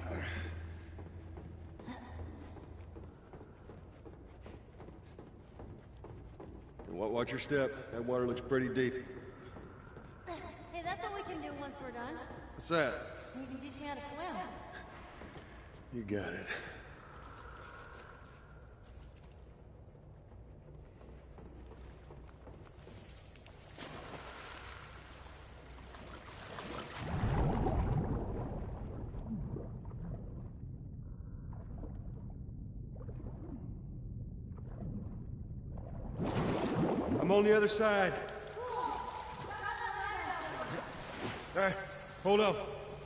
Watch your step. That water looks pretty deep. Hey, that's what we can do once we're done. What's that? You can teach me how to swim. You got it. I'm on the other side. All right, hold on.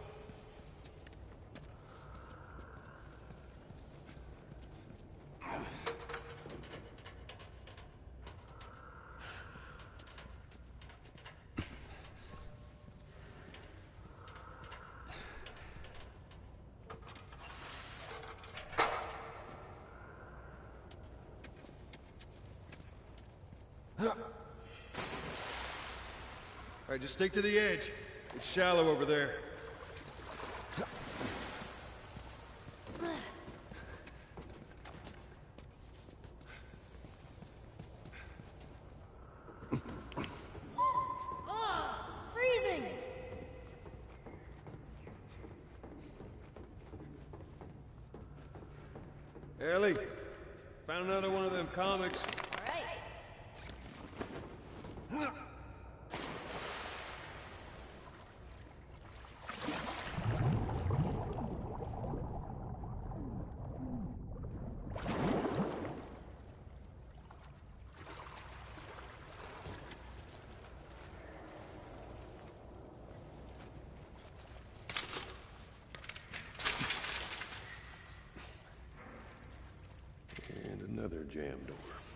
All right, just stick to the edge. It's shallow over there. Ellie, found another one of them comics. All right. And another jam door.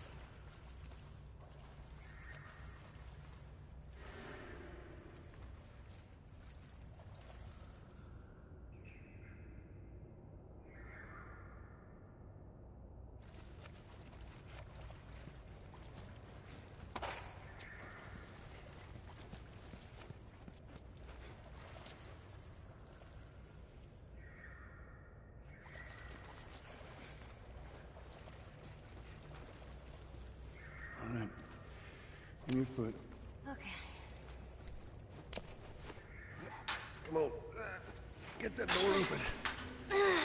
All right. In your foot. Okay. Come on. Get that door open.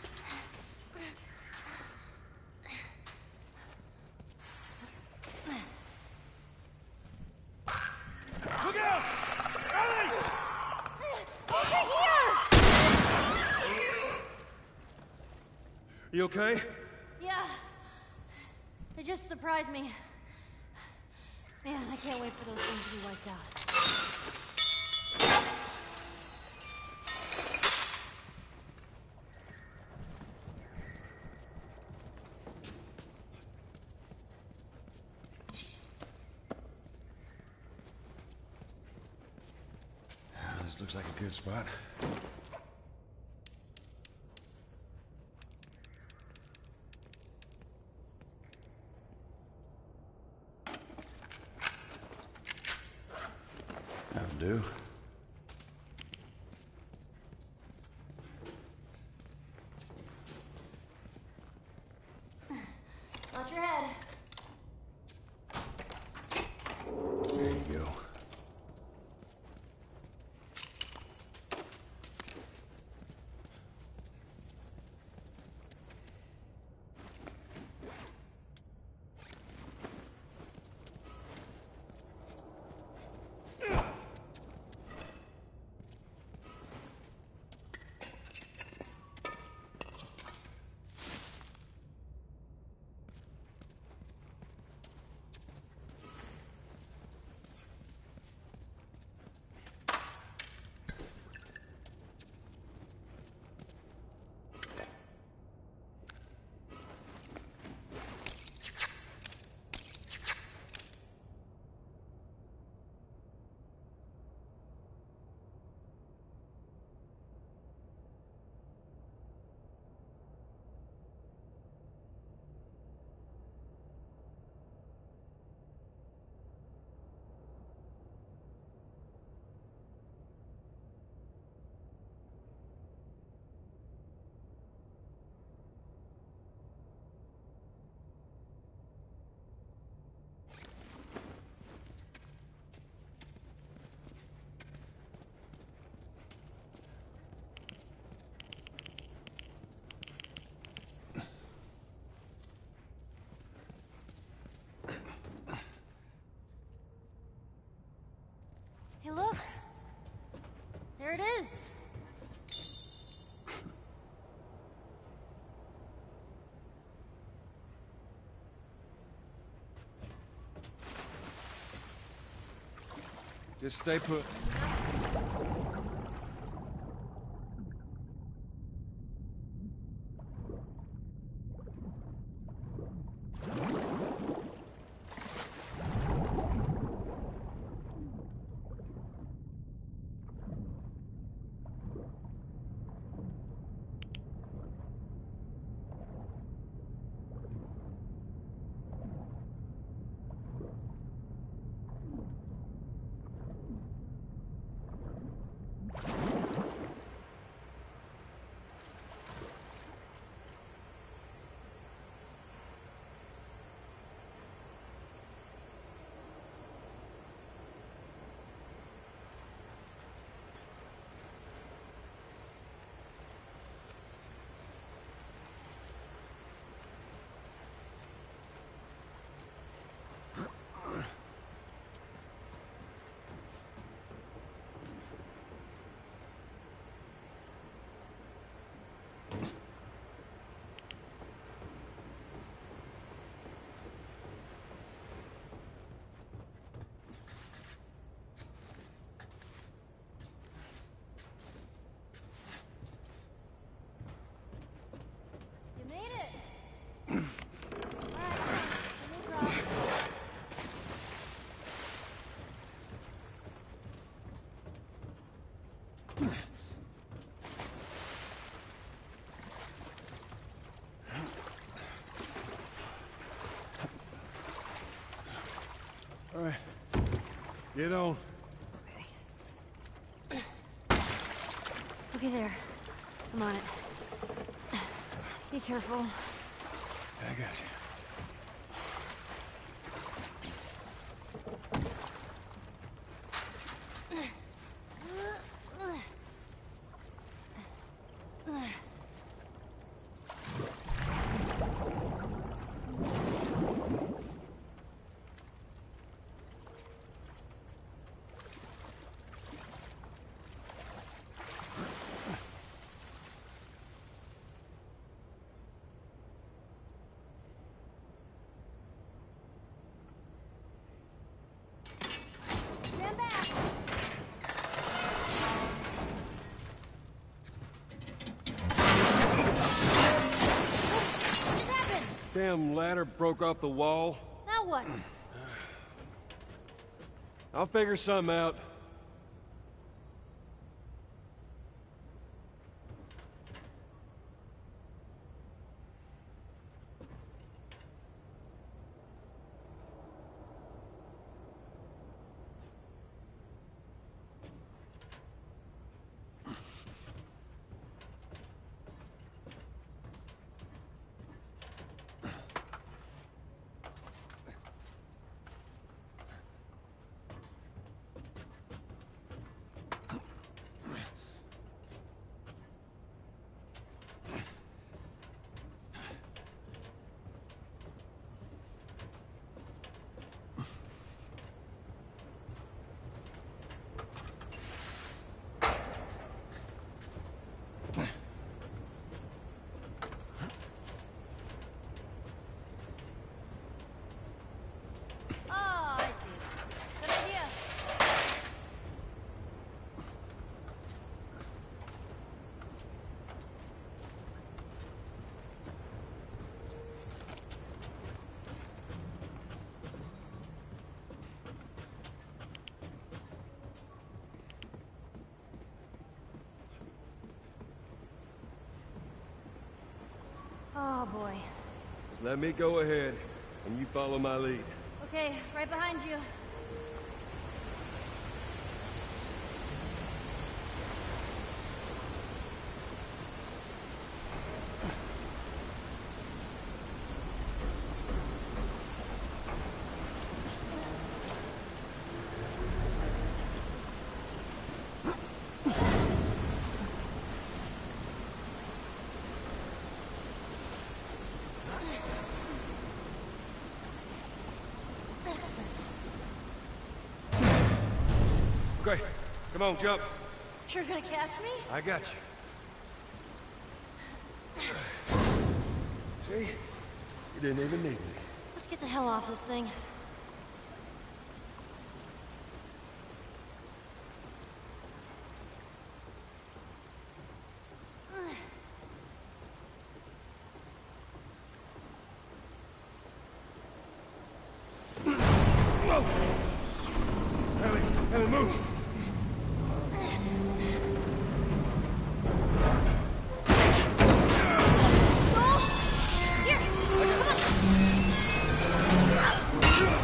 Look out! Ellie! Over here! You okay? Yeah. They just surprised me. Man, I can't wait for those things to be wiped out. This looks like a good spot. That'll do. Watch your head. There you go. Hey, look. There it is. Just stay put. All right. Get on. Okay, there. I'm on it. Be careful. I got you. Stand back! What just happened? Damn ladder broke off the wall. Now what? I'll figure something out. Oh, I see. Good idea. Oh, boy. Let me go ahead, and you follow my lead. Okay, right behind you. Okay, come on, jump. You're gonna catch me? I got you. See? You didn't even need me. Let's get the hell off this thing. Ellie, move! Joel? Here, come on.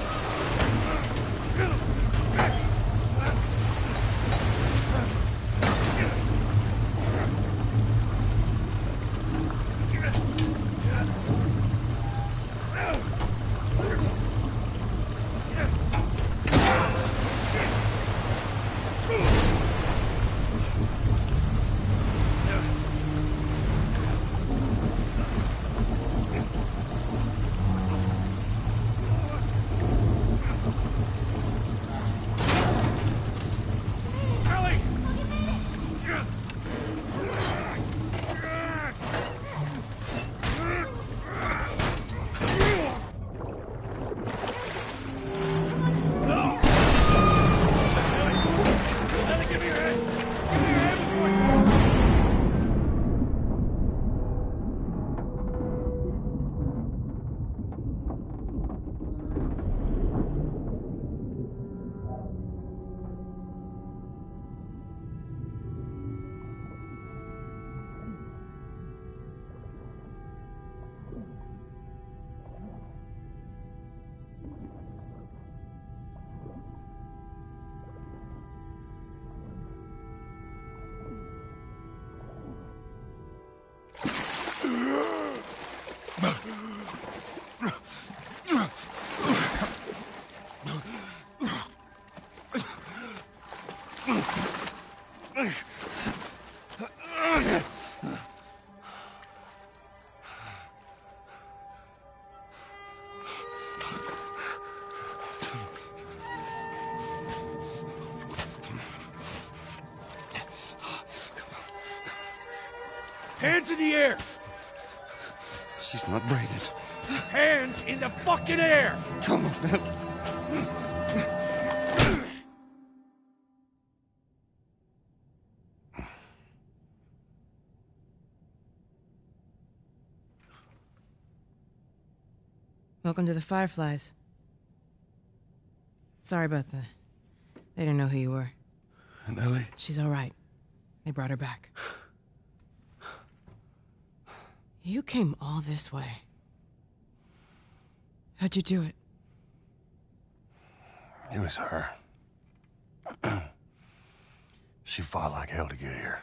Hands in the air! She's not breathing. Hands in the fucking air! Come on, man. Welcome to the Fireflies. Sorry about that. They didn't know who you were. And Ellie? She's all right. They brought her back. You came all this way. How'd you do it? It was her. She fought like hell to get here.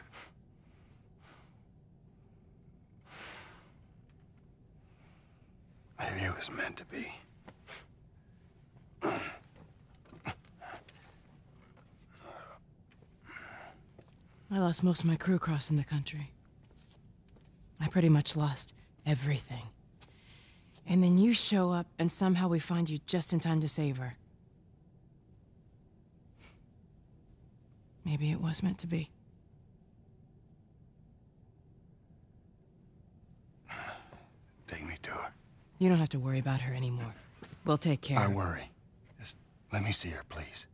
Maybe it was meant to be. I lost most of my crew crossing the country. I pretty much lost everything. And then you show up, and somehow we find you just in time to save her. Maybe it was meant to be. Take me to her. You don't have to worry about her anymore. We'll take care I of her. worry. Just let me see her, please.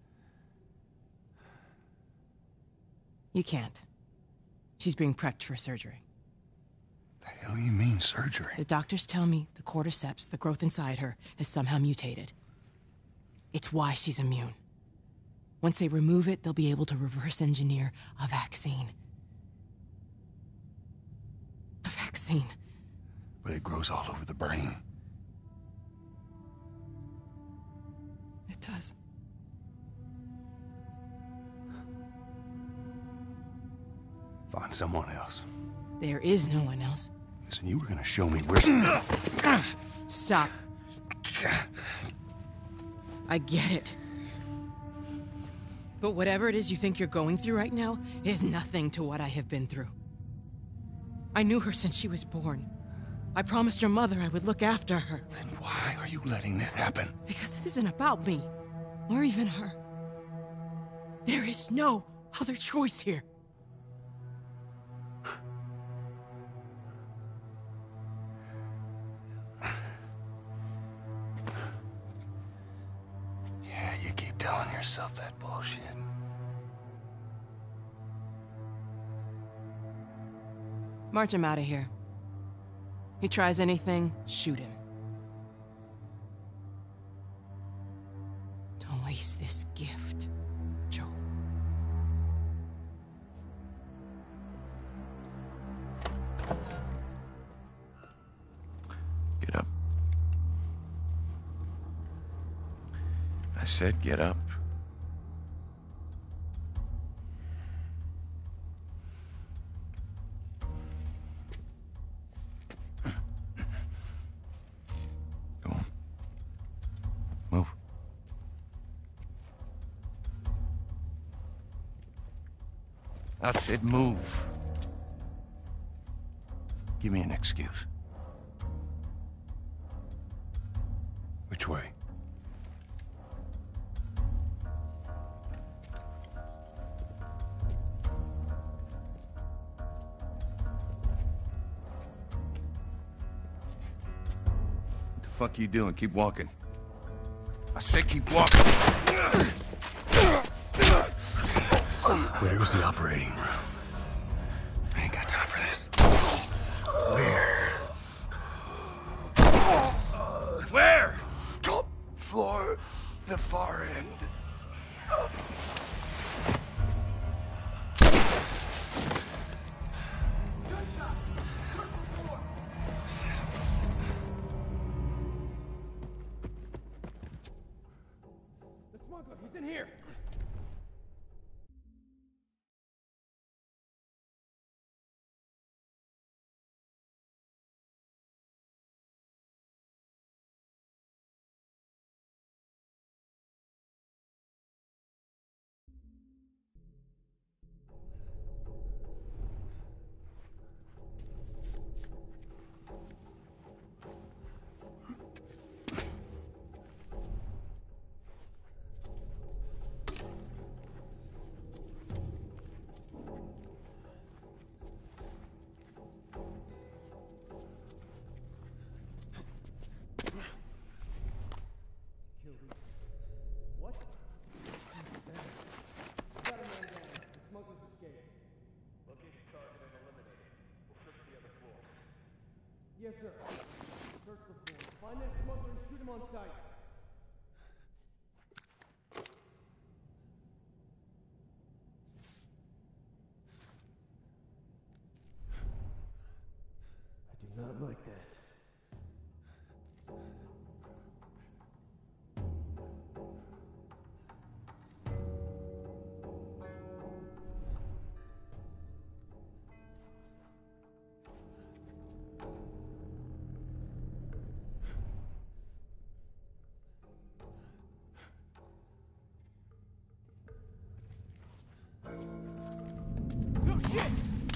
You can't. She's being prepped for surgery. The hell you mean, surgery? The doctors tell me the cordyceps, the growth inside her, has somehow mutated. It's why she's immune. Once they remove it, they'll be able to reverse engineer a vaccine. A vaccine. But it grows all over the brain. It does. Find someone else. There is no one else. Listen, you were gonna show me where she... Stop. I get it. But whatever it is you think you're going through right now is nothing to what I have been through. I knew her since she was born. I promised your mother I would look after her. Then why are you letting this happen? Because this isn't about me, or even her. There is no other choice here. Yeah, you keep telling yourself that bullshit. March him out of here. He tries anything, shoot him. Don't waste this gift, Joe. Get up. I said get up. Go on. Move. I said move. Give me an excuse. Which way? What the fuck you doing? Keep walking. I said keep walking. Where was the operating room? I ain't got time for this. Where? Where? Top floor, the far end. The smuggler, he's in here! Yes, sir. Search the floor. Find that smuggler and shoot him on sight. I do not like this. No shit!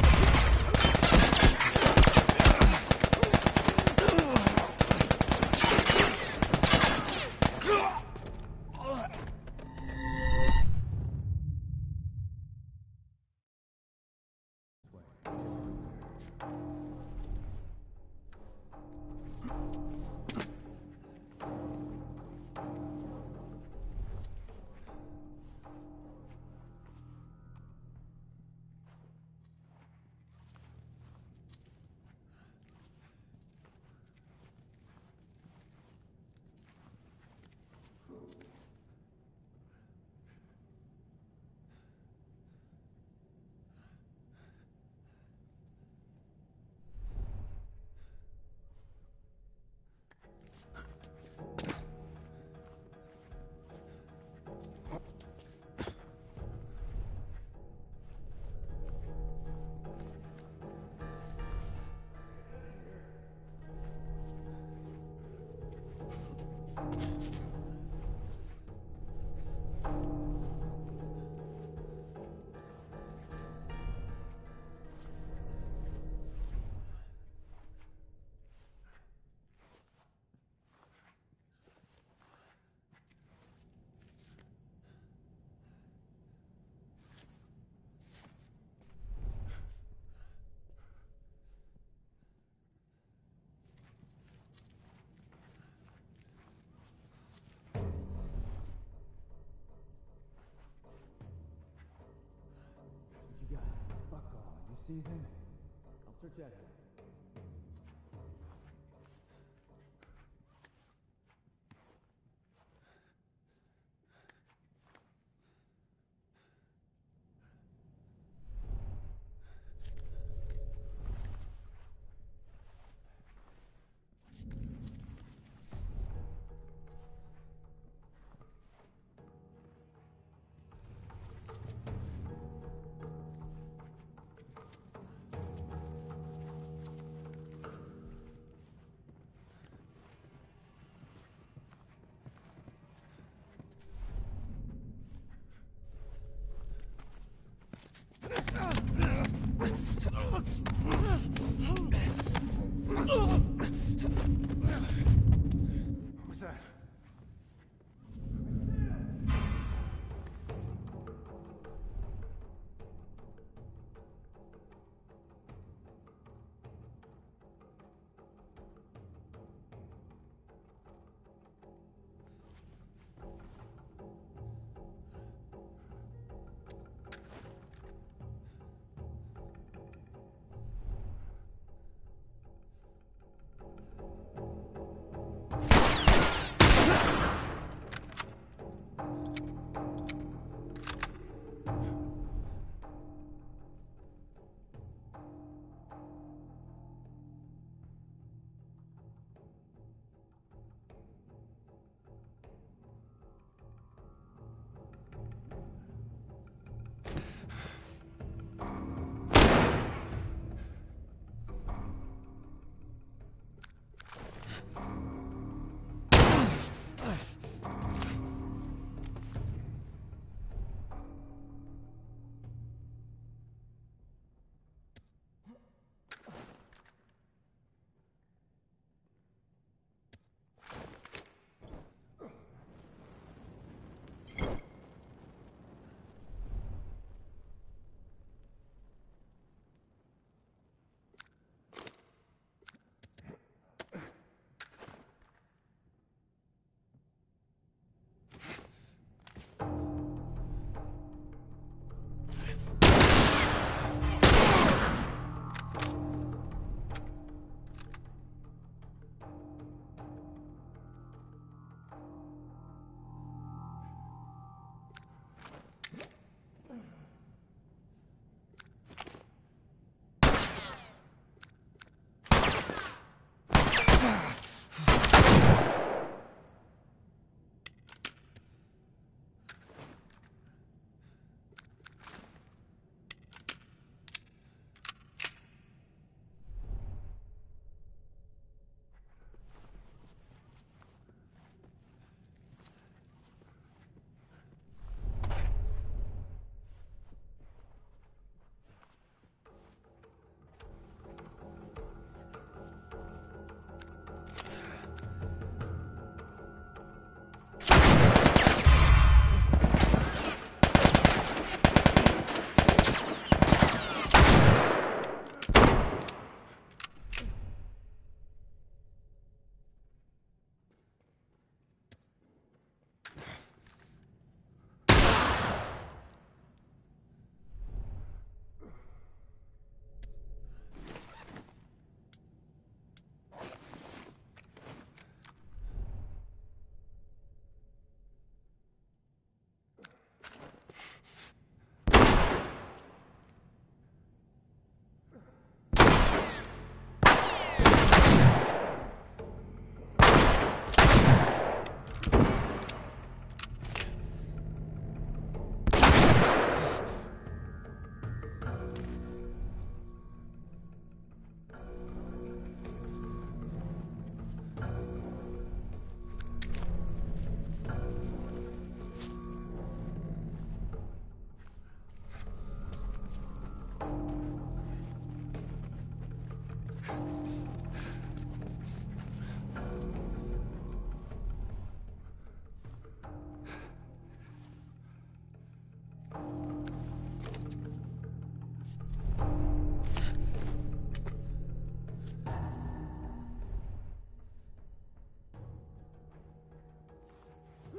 What you got? Fuck all. You see anything? I'll search out here.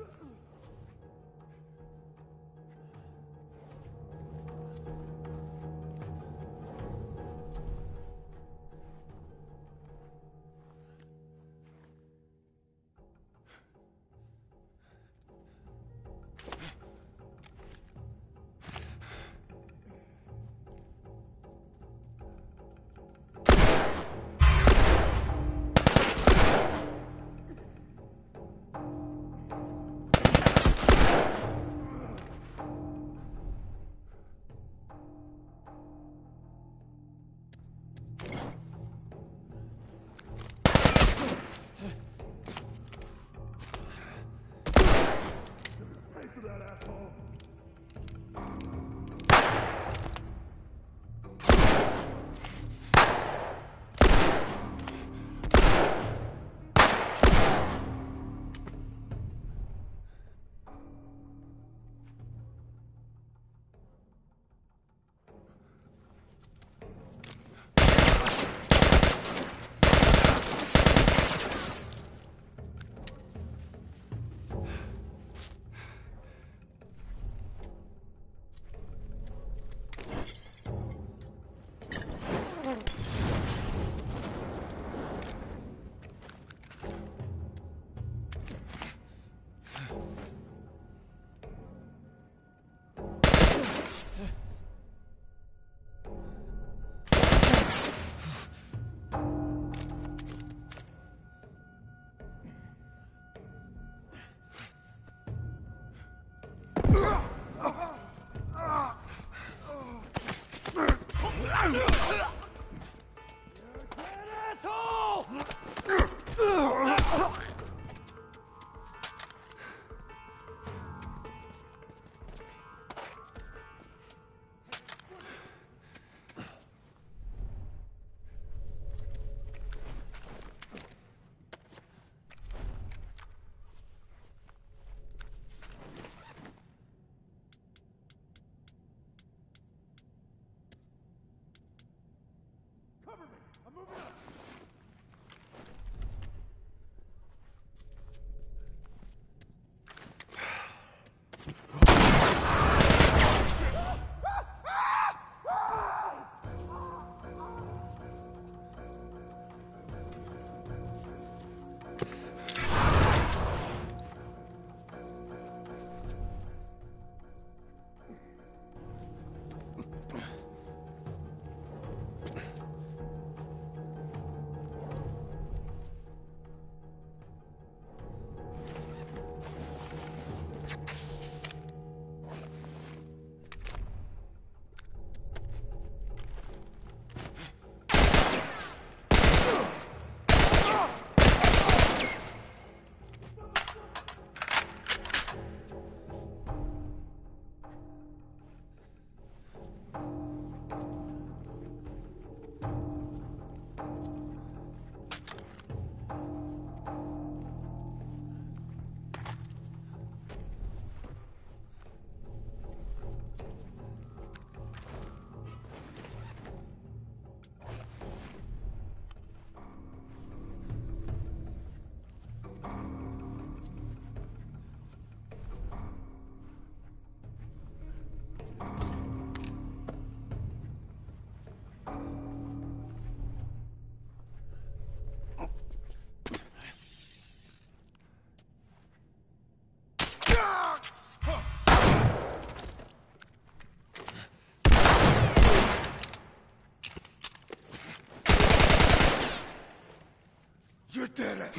You did it!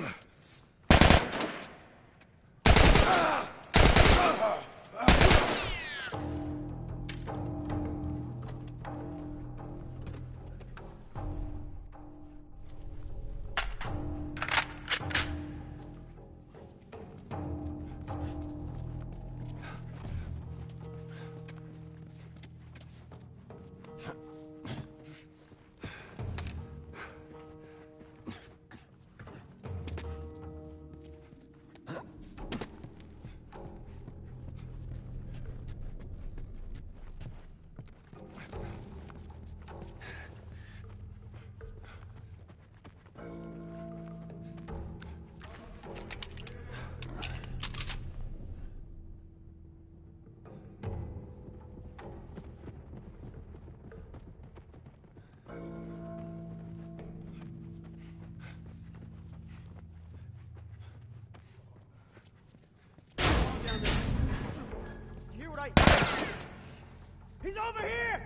right. He's over here!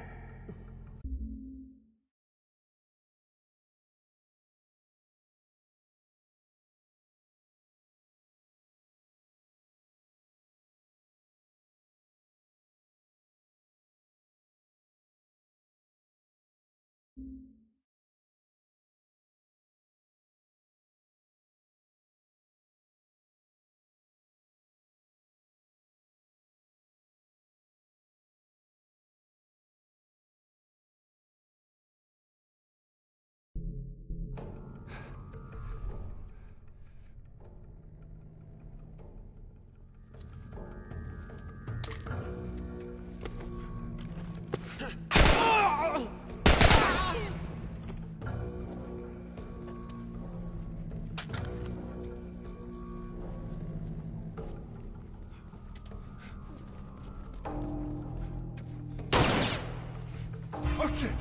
Oh, shit!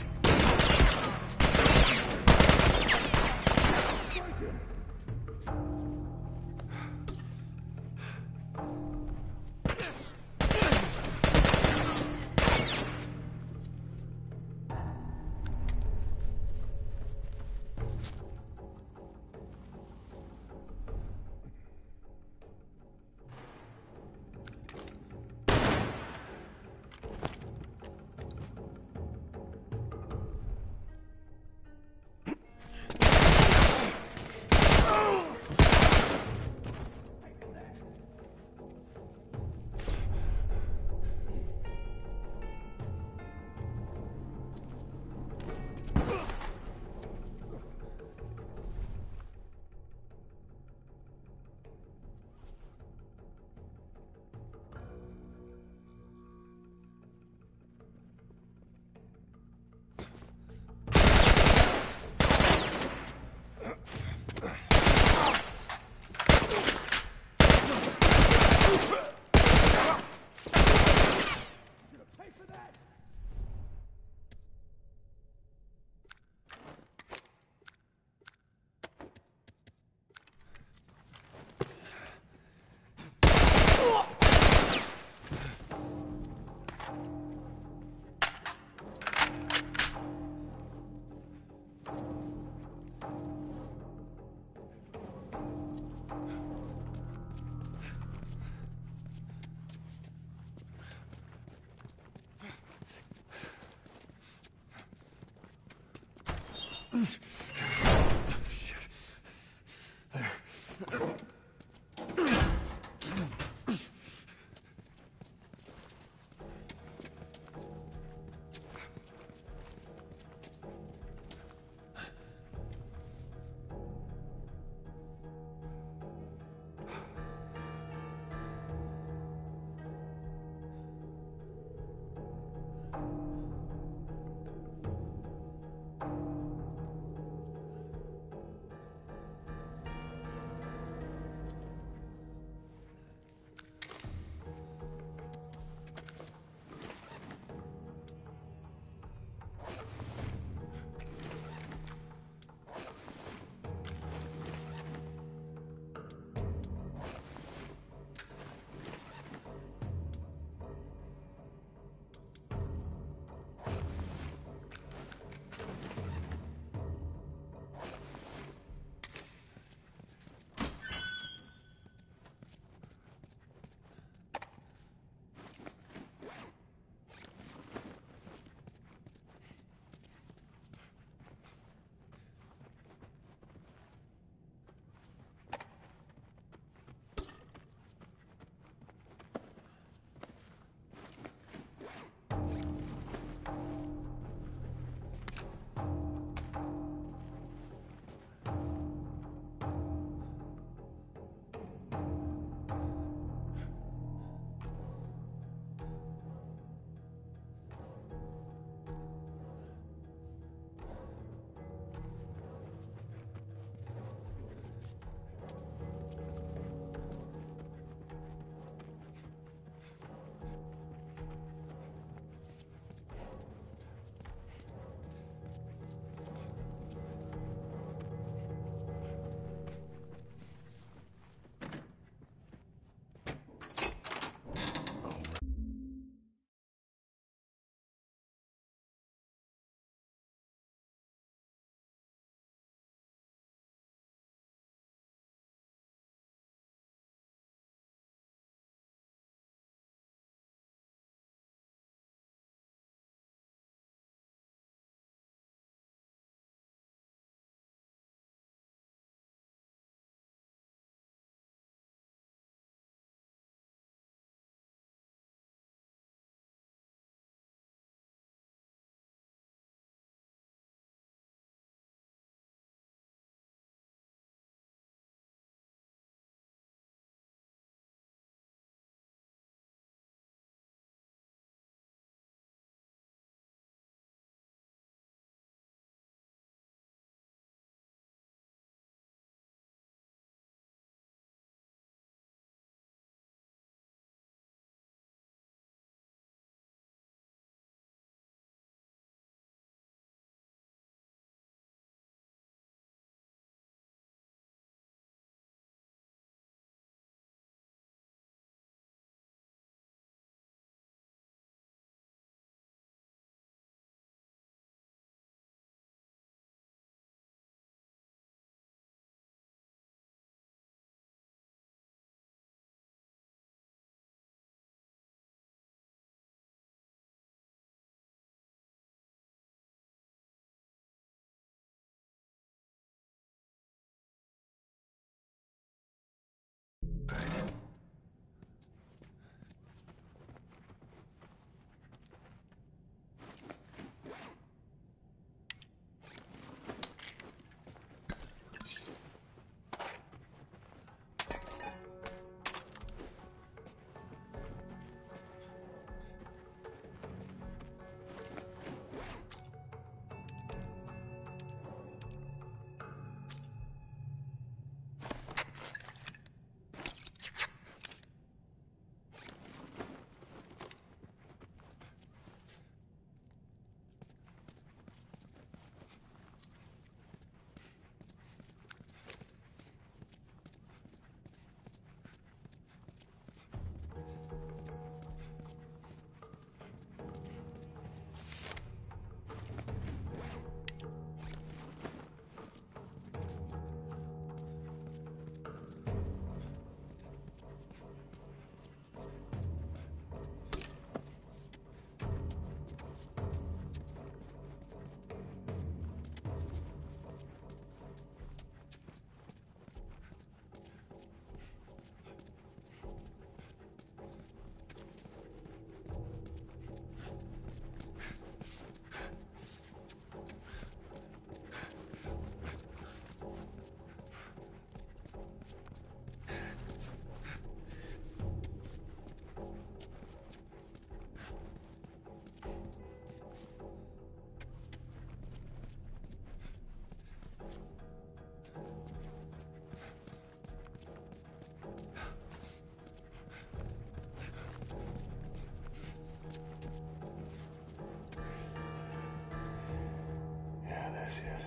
said.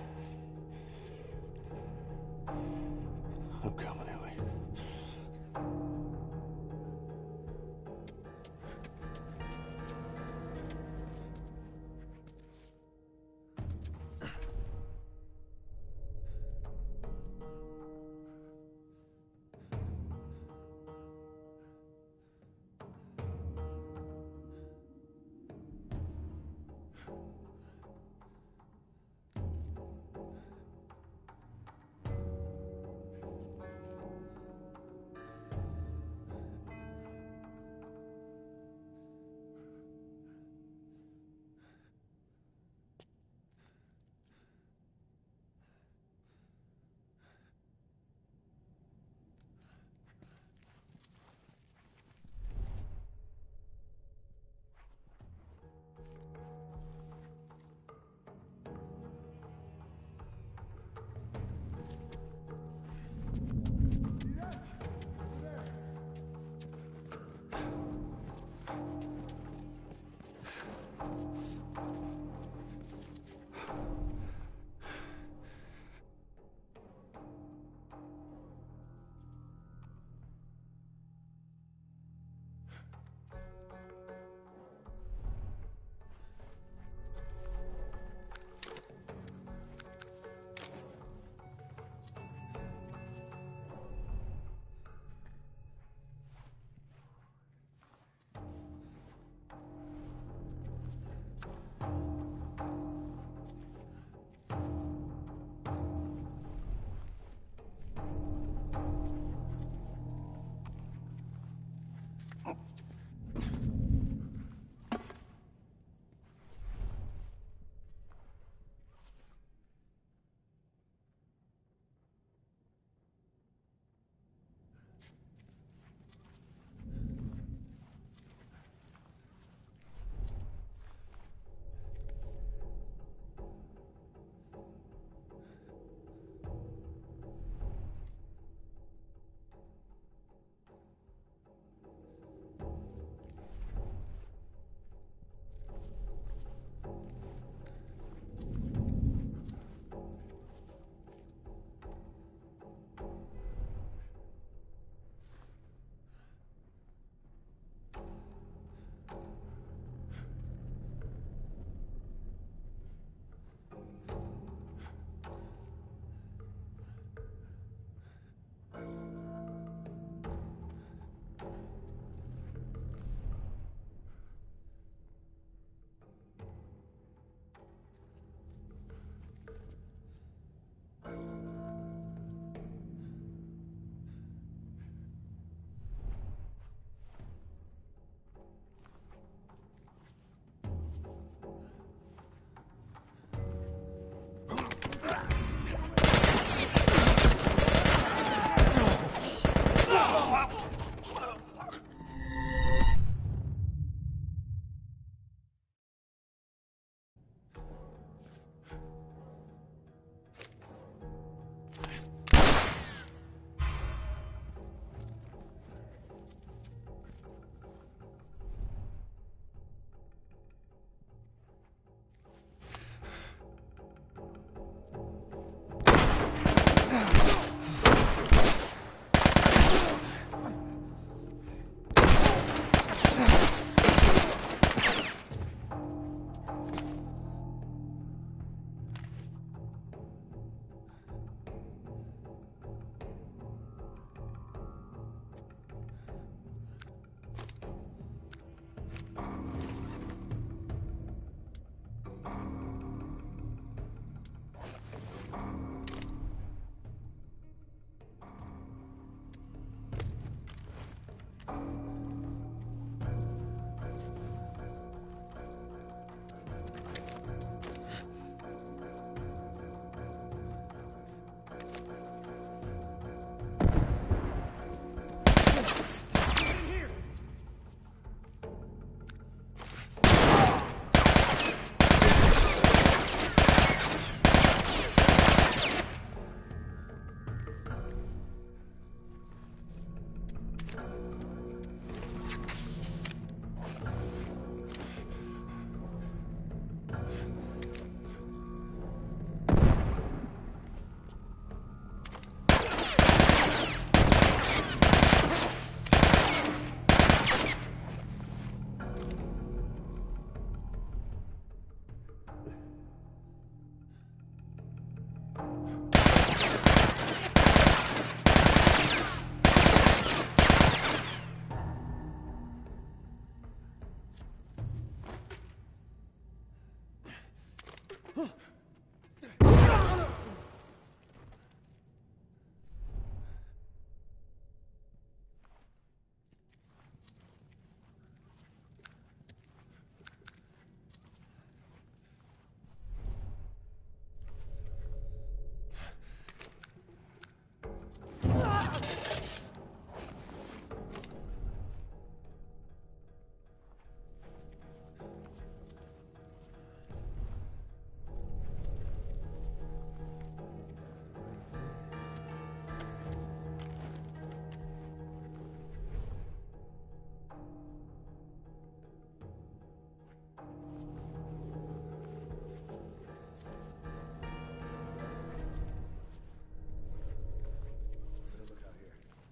I'm coming, Ellie.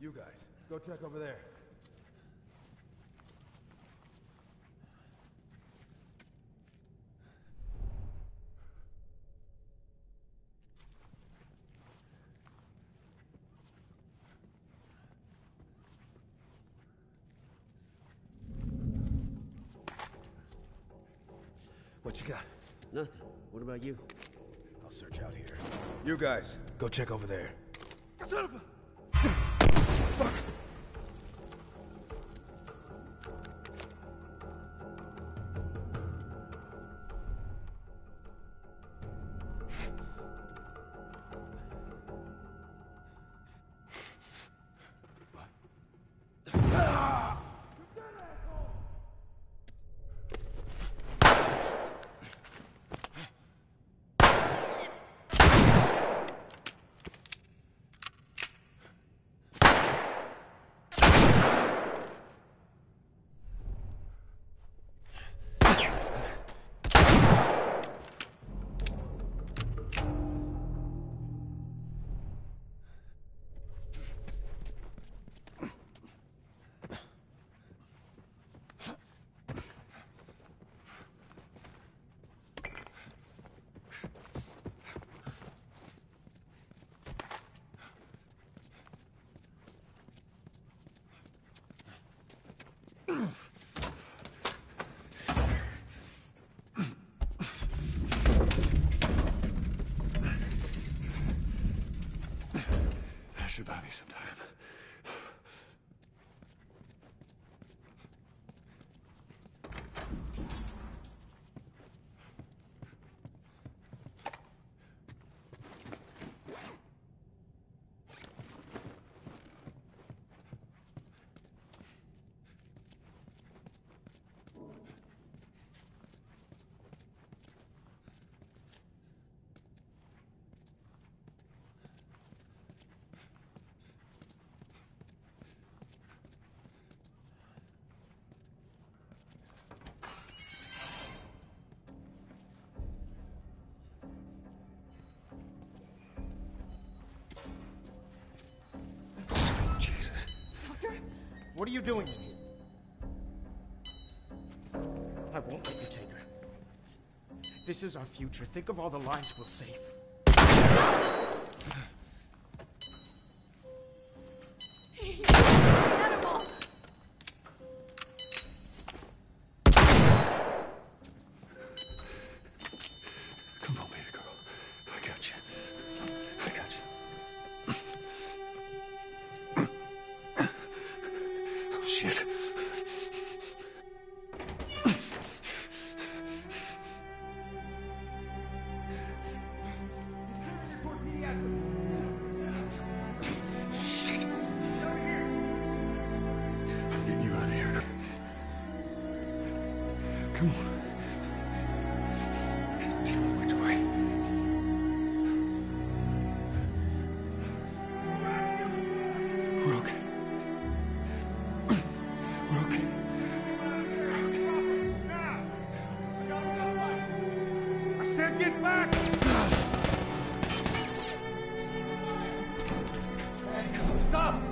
You guys, go check over there. What you got? Nothing. What about you? I'll search out here. You guys, go check over there. Son of a... Fuck! That should buy me some time. Jesus. What are you doing in here? I won't let you take her. This is our future. Think of all the lives we'll save. Animal! Come on, baby girl. I got you. I got you. Oh, shit. Shit. I'm getting you out of here. Come on. Tell me which way. Rook. Rook. I said get back! Stop!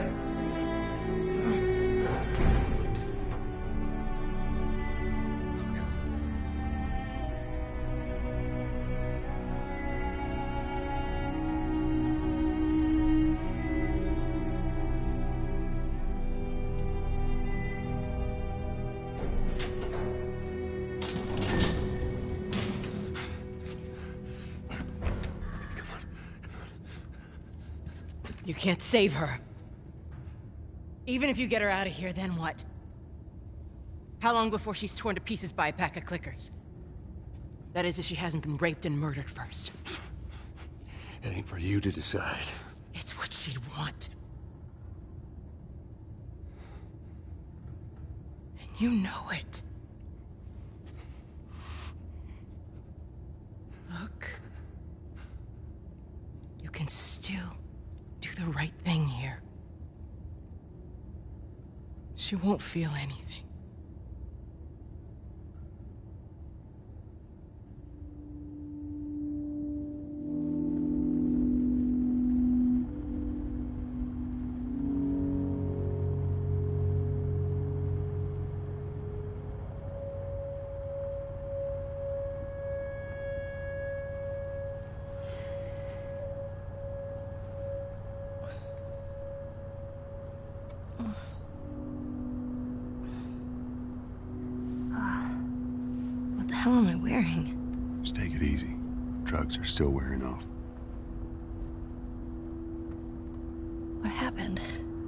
You can't save her. Even if you get her out of here, then what? How long before she's torn to pieces by a pack of clickers? That is, if she hasn't been raped and murdered first. It ain't for you to decide. It's what she'd want. And you know it. Look. You can still do the right thing here. She won't feel anything. What the hell am I wearing? Just take it easy. Drugs are still wearing off. What happened?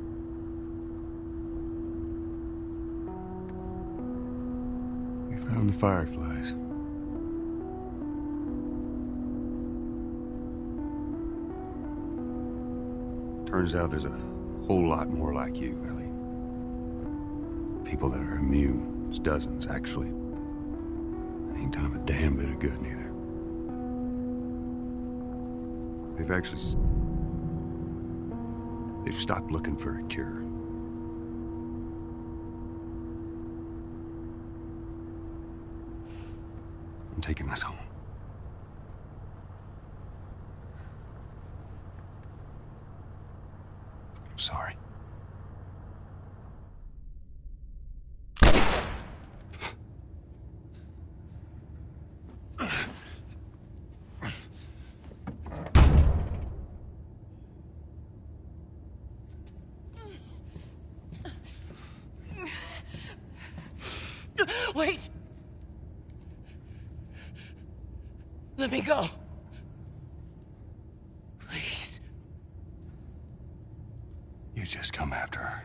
We found the fireflies. Turns out there's a whole lot more like you, Ellie. People that are immune. There's dozens, actually. Ain't done them a damn bit of good, neither. They've stopped looking for a cure. I'm taking us home. I'm sorry. Wait! Let me go. Please. You just come after her.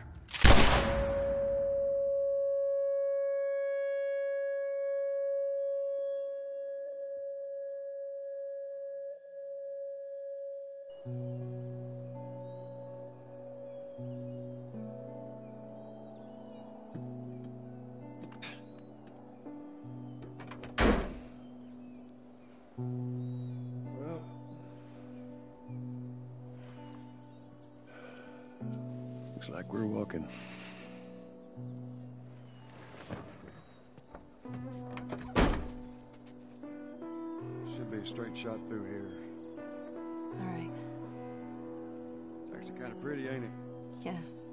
Looks like we're walking. Should be a straight shot through here. All right. It's actually kind of pretty, ain't it? Yeah.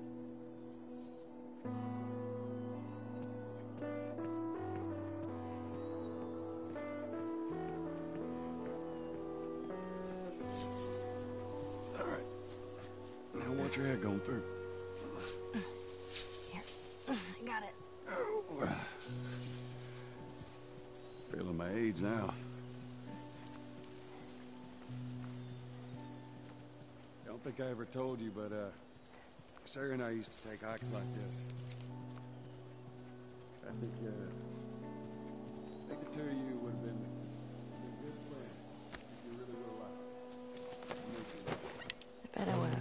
All right. Now watch your head going through. Here. I got it. Oh. Feeling my age now. Don't think I ever told you, but Sarah and I used to take hikes like this. I think the two of you would have been good friends. You really would have liked it. I bet I would have.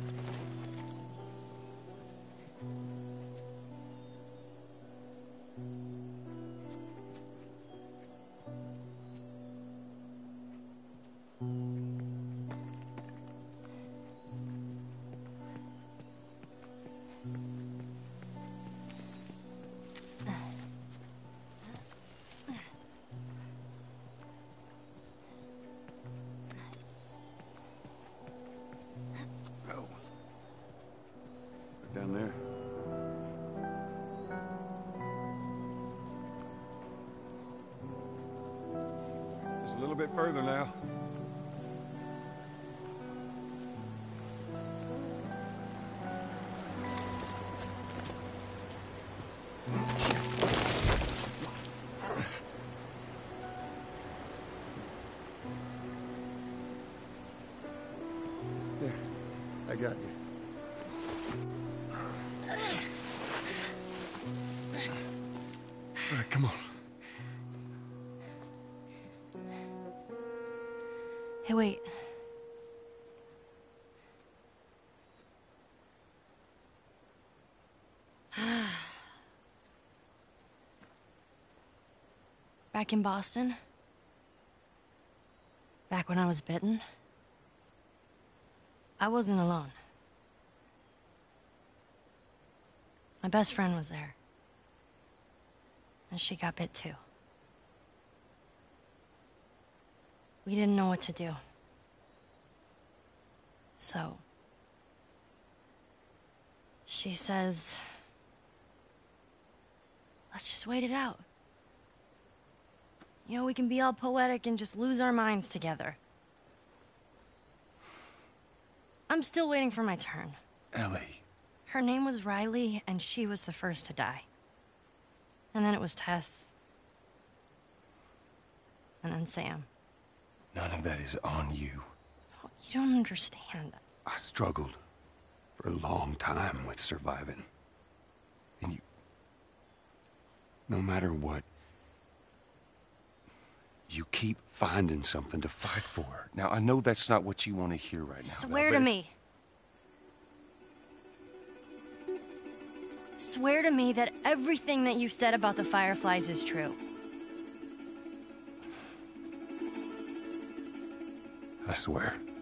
Oh. Look down there. Just a little bit further now. There, I got you. All right, come on. Hey, wait. Back in Boston, back when I was bitten, I wasn't alone. My best friend was there. And she got bit too. We didn't know what to do. So, she says, let's just wait it out. You know, we can be all poetic and just lose our minds together. I'm still waiting for my turn. Ellie. Her name was Riley, and she was the first to die. And then it was Tess. And then Sam. None of that is on you. Oh, you don't understand. I struggled for a long time with surviving. And you... No matter what, you keep finding something to fight for. Now, I know that's not what you want to hear right now. Swear to me. Swear to me that everything that you've said about the Fireflies is true. I swear.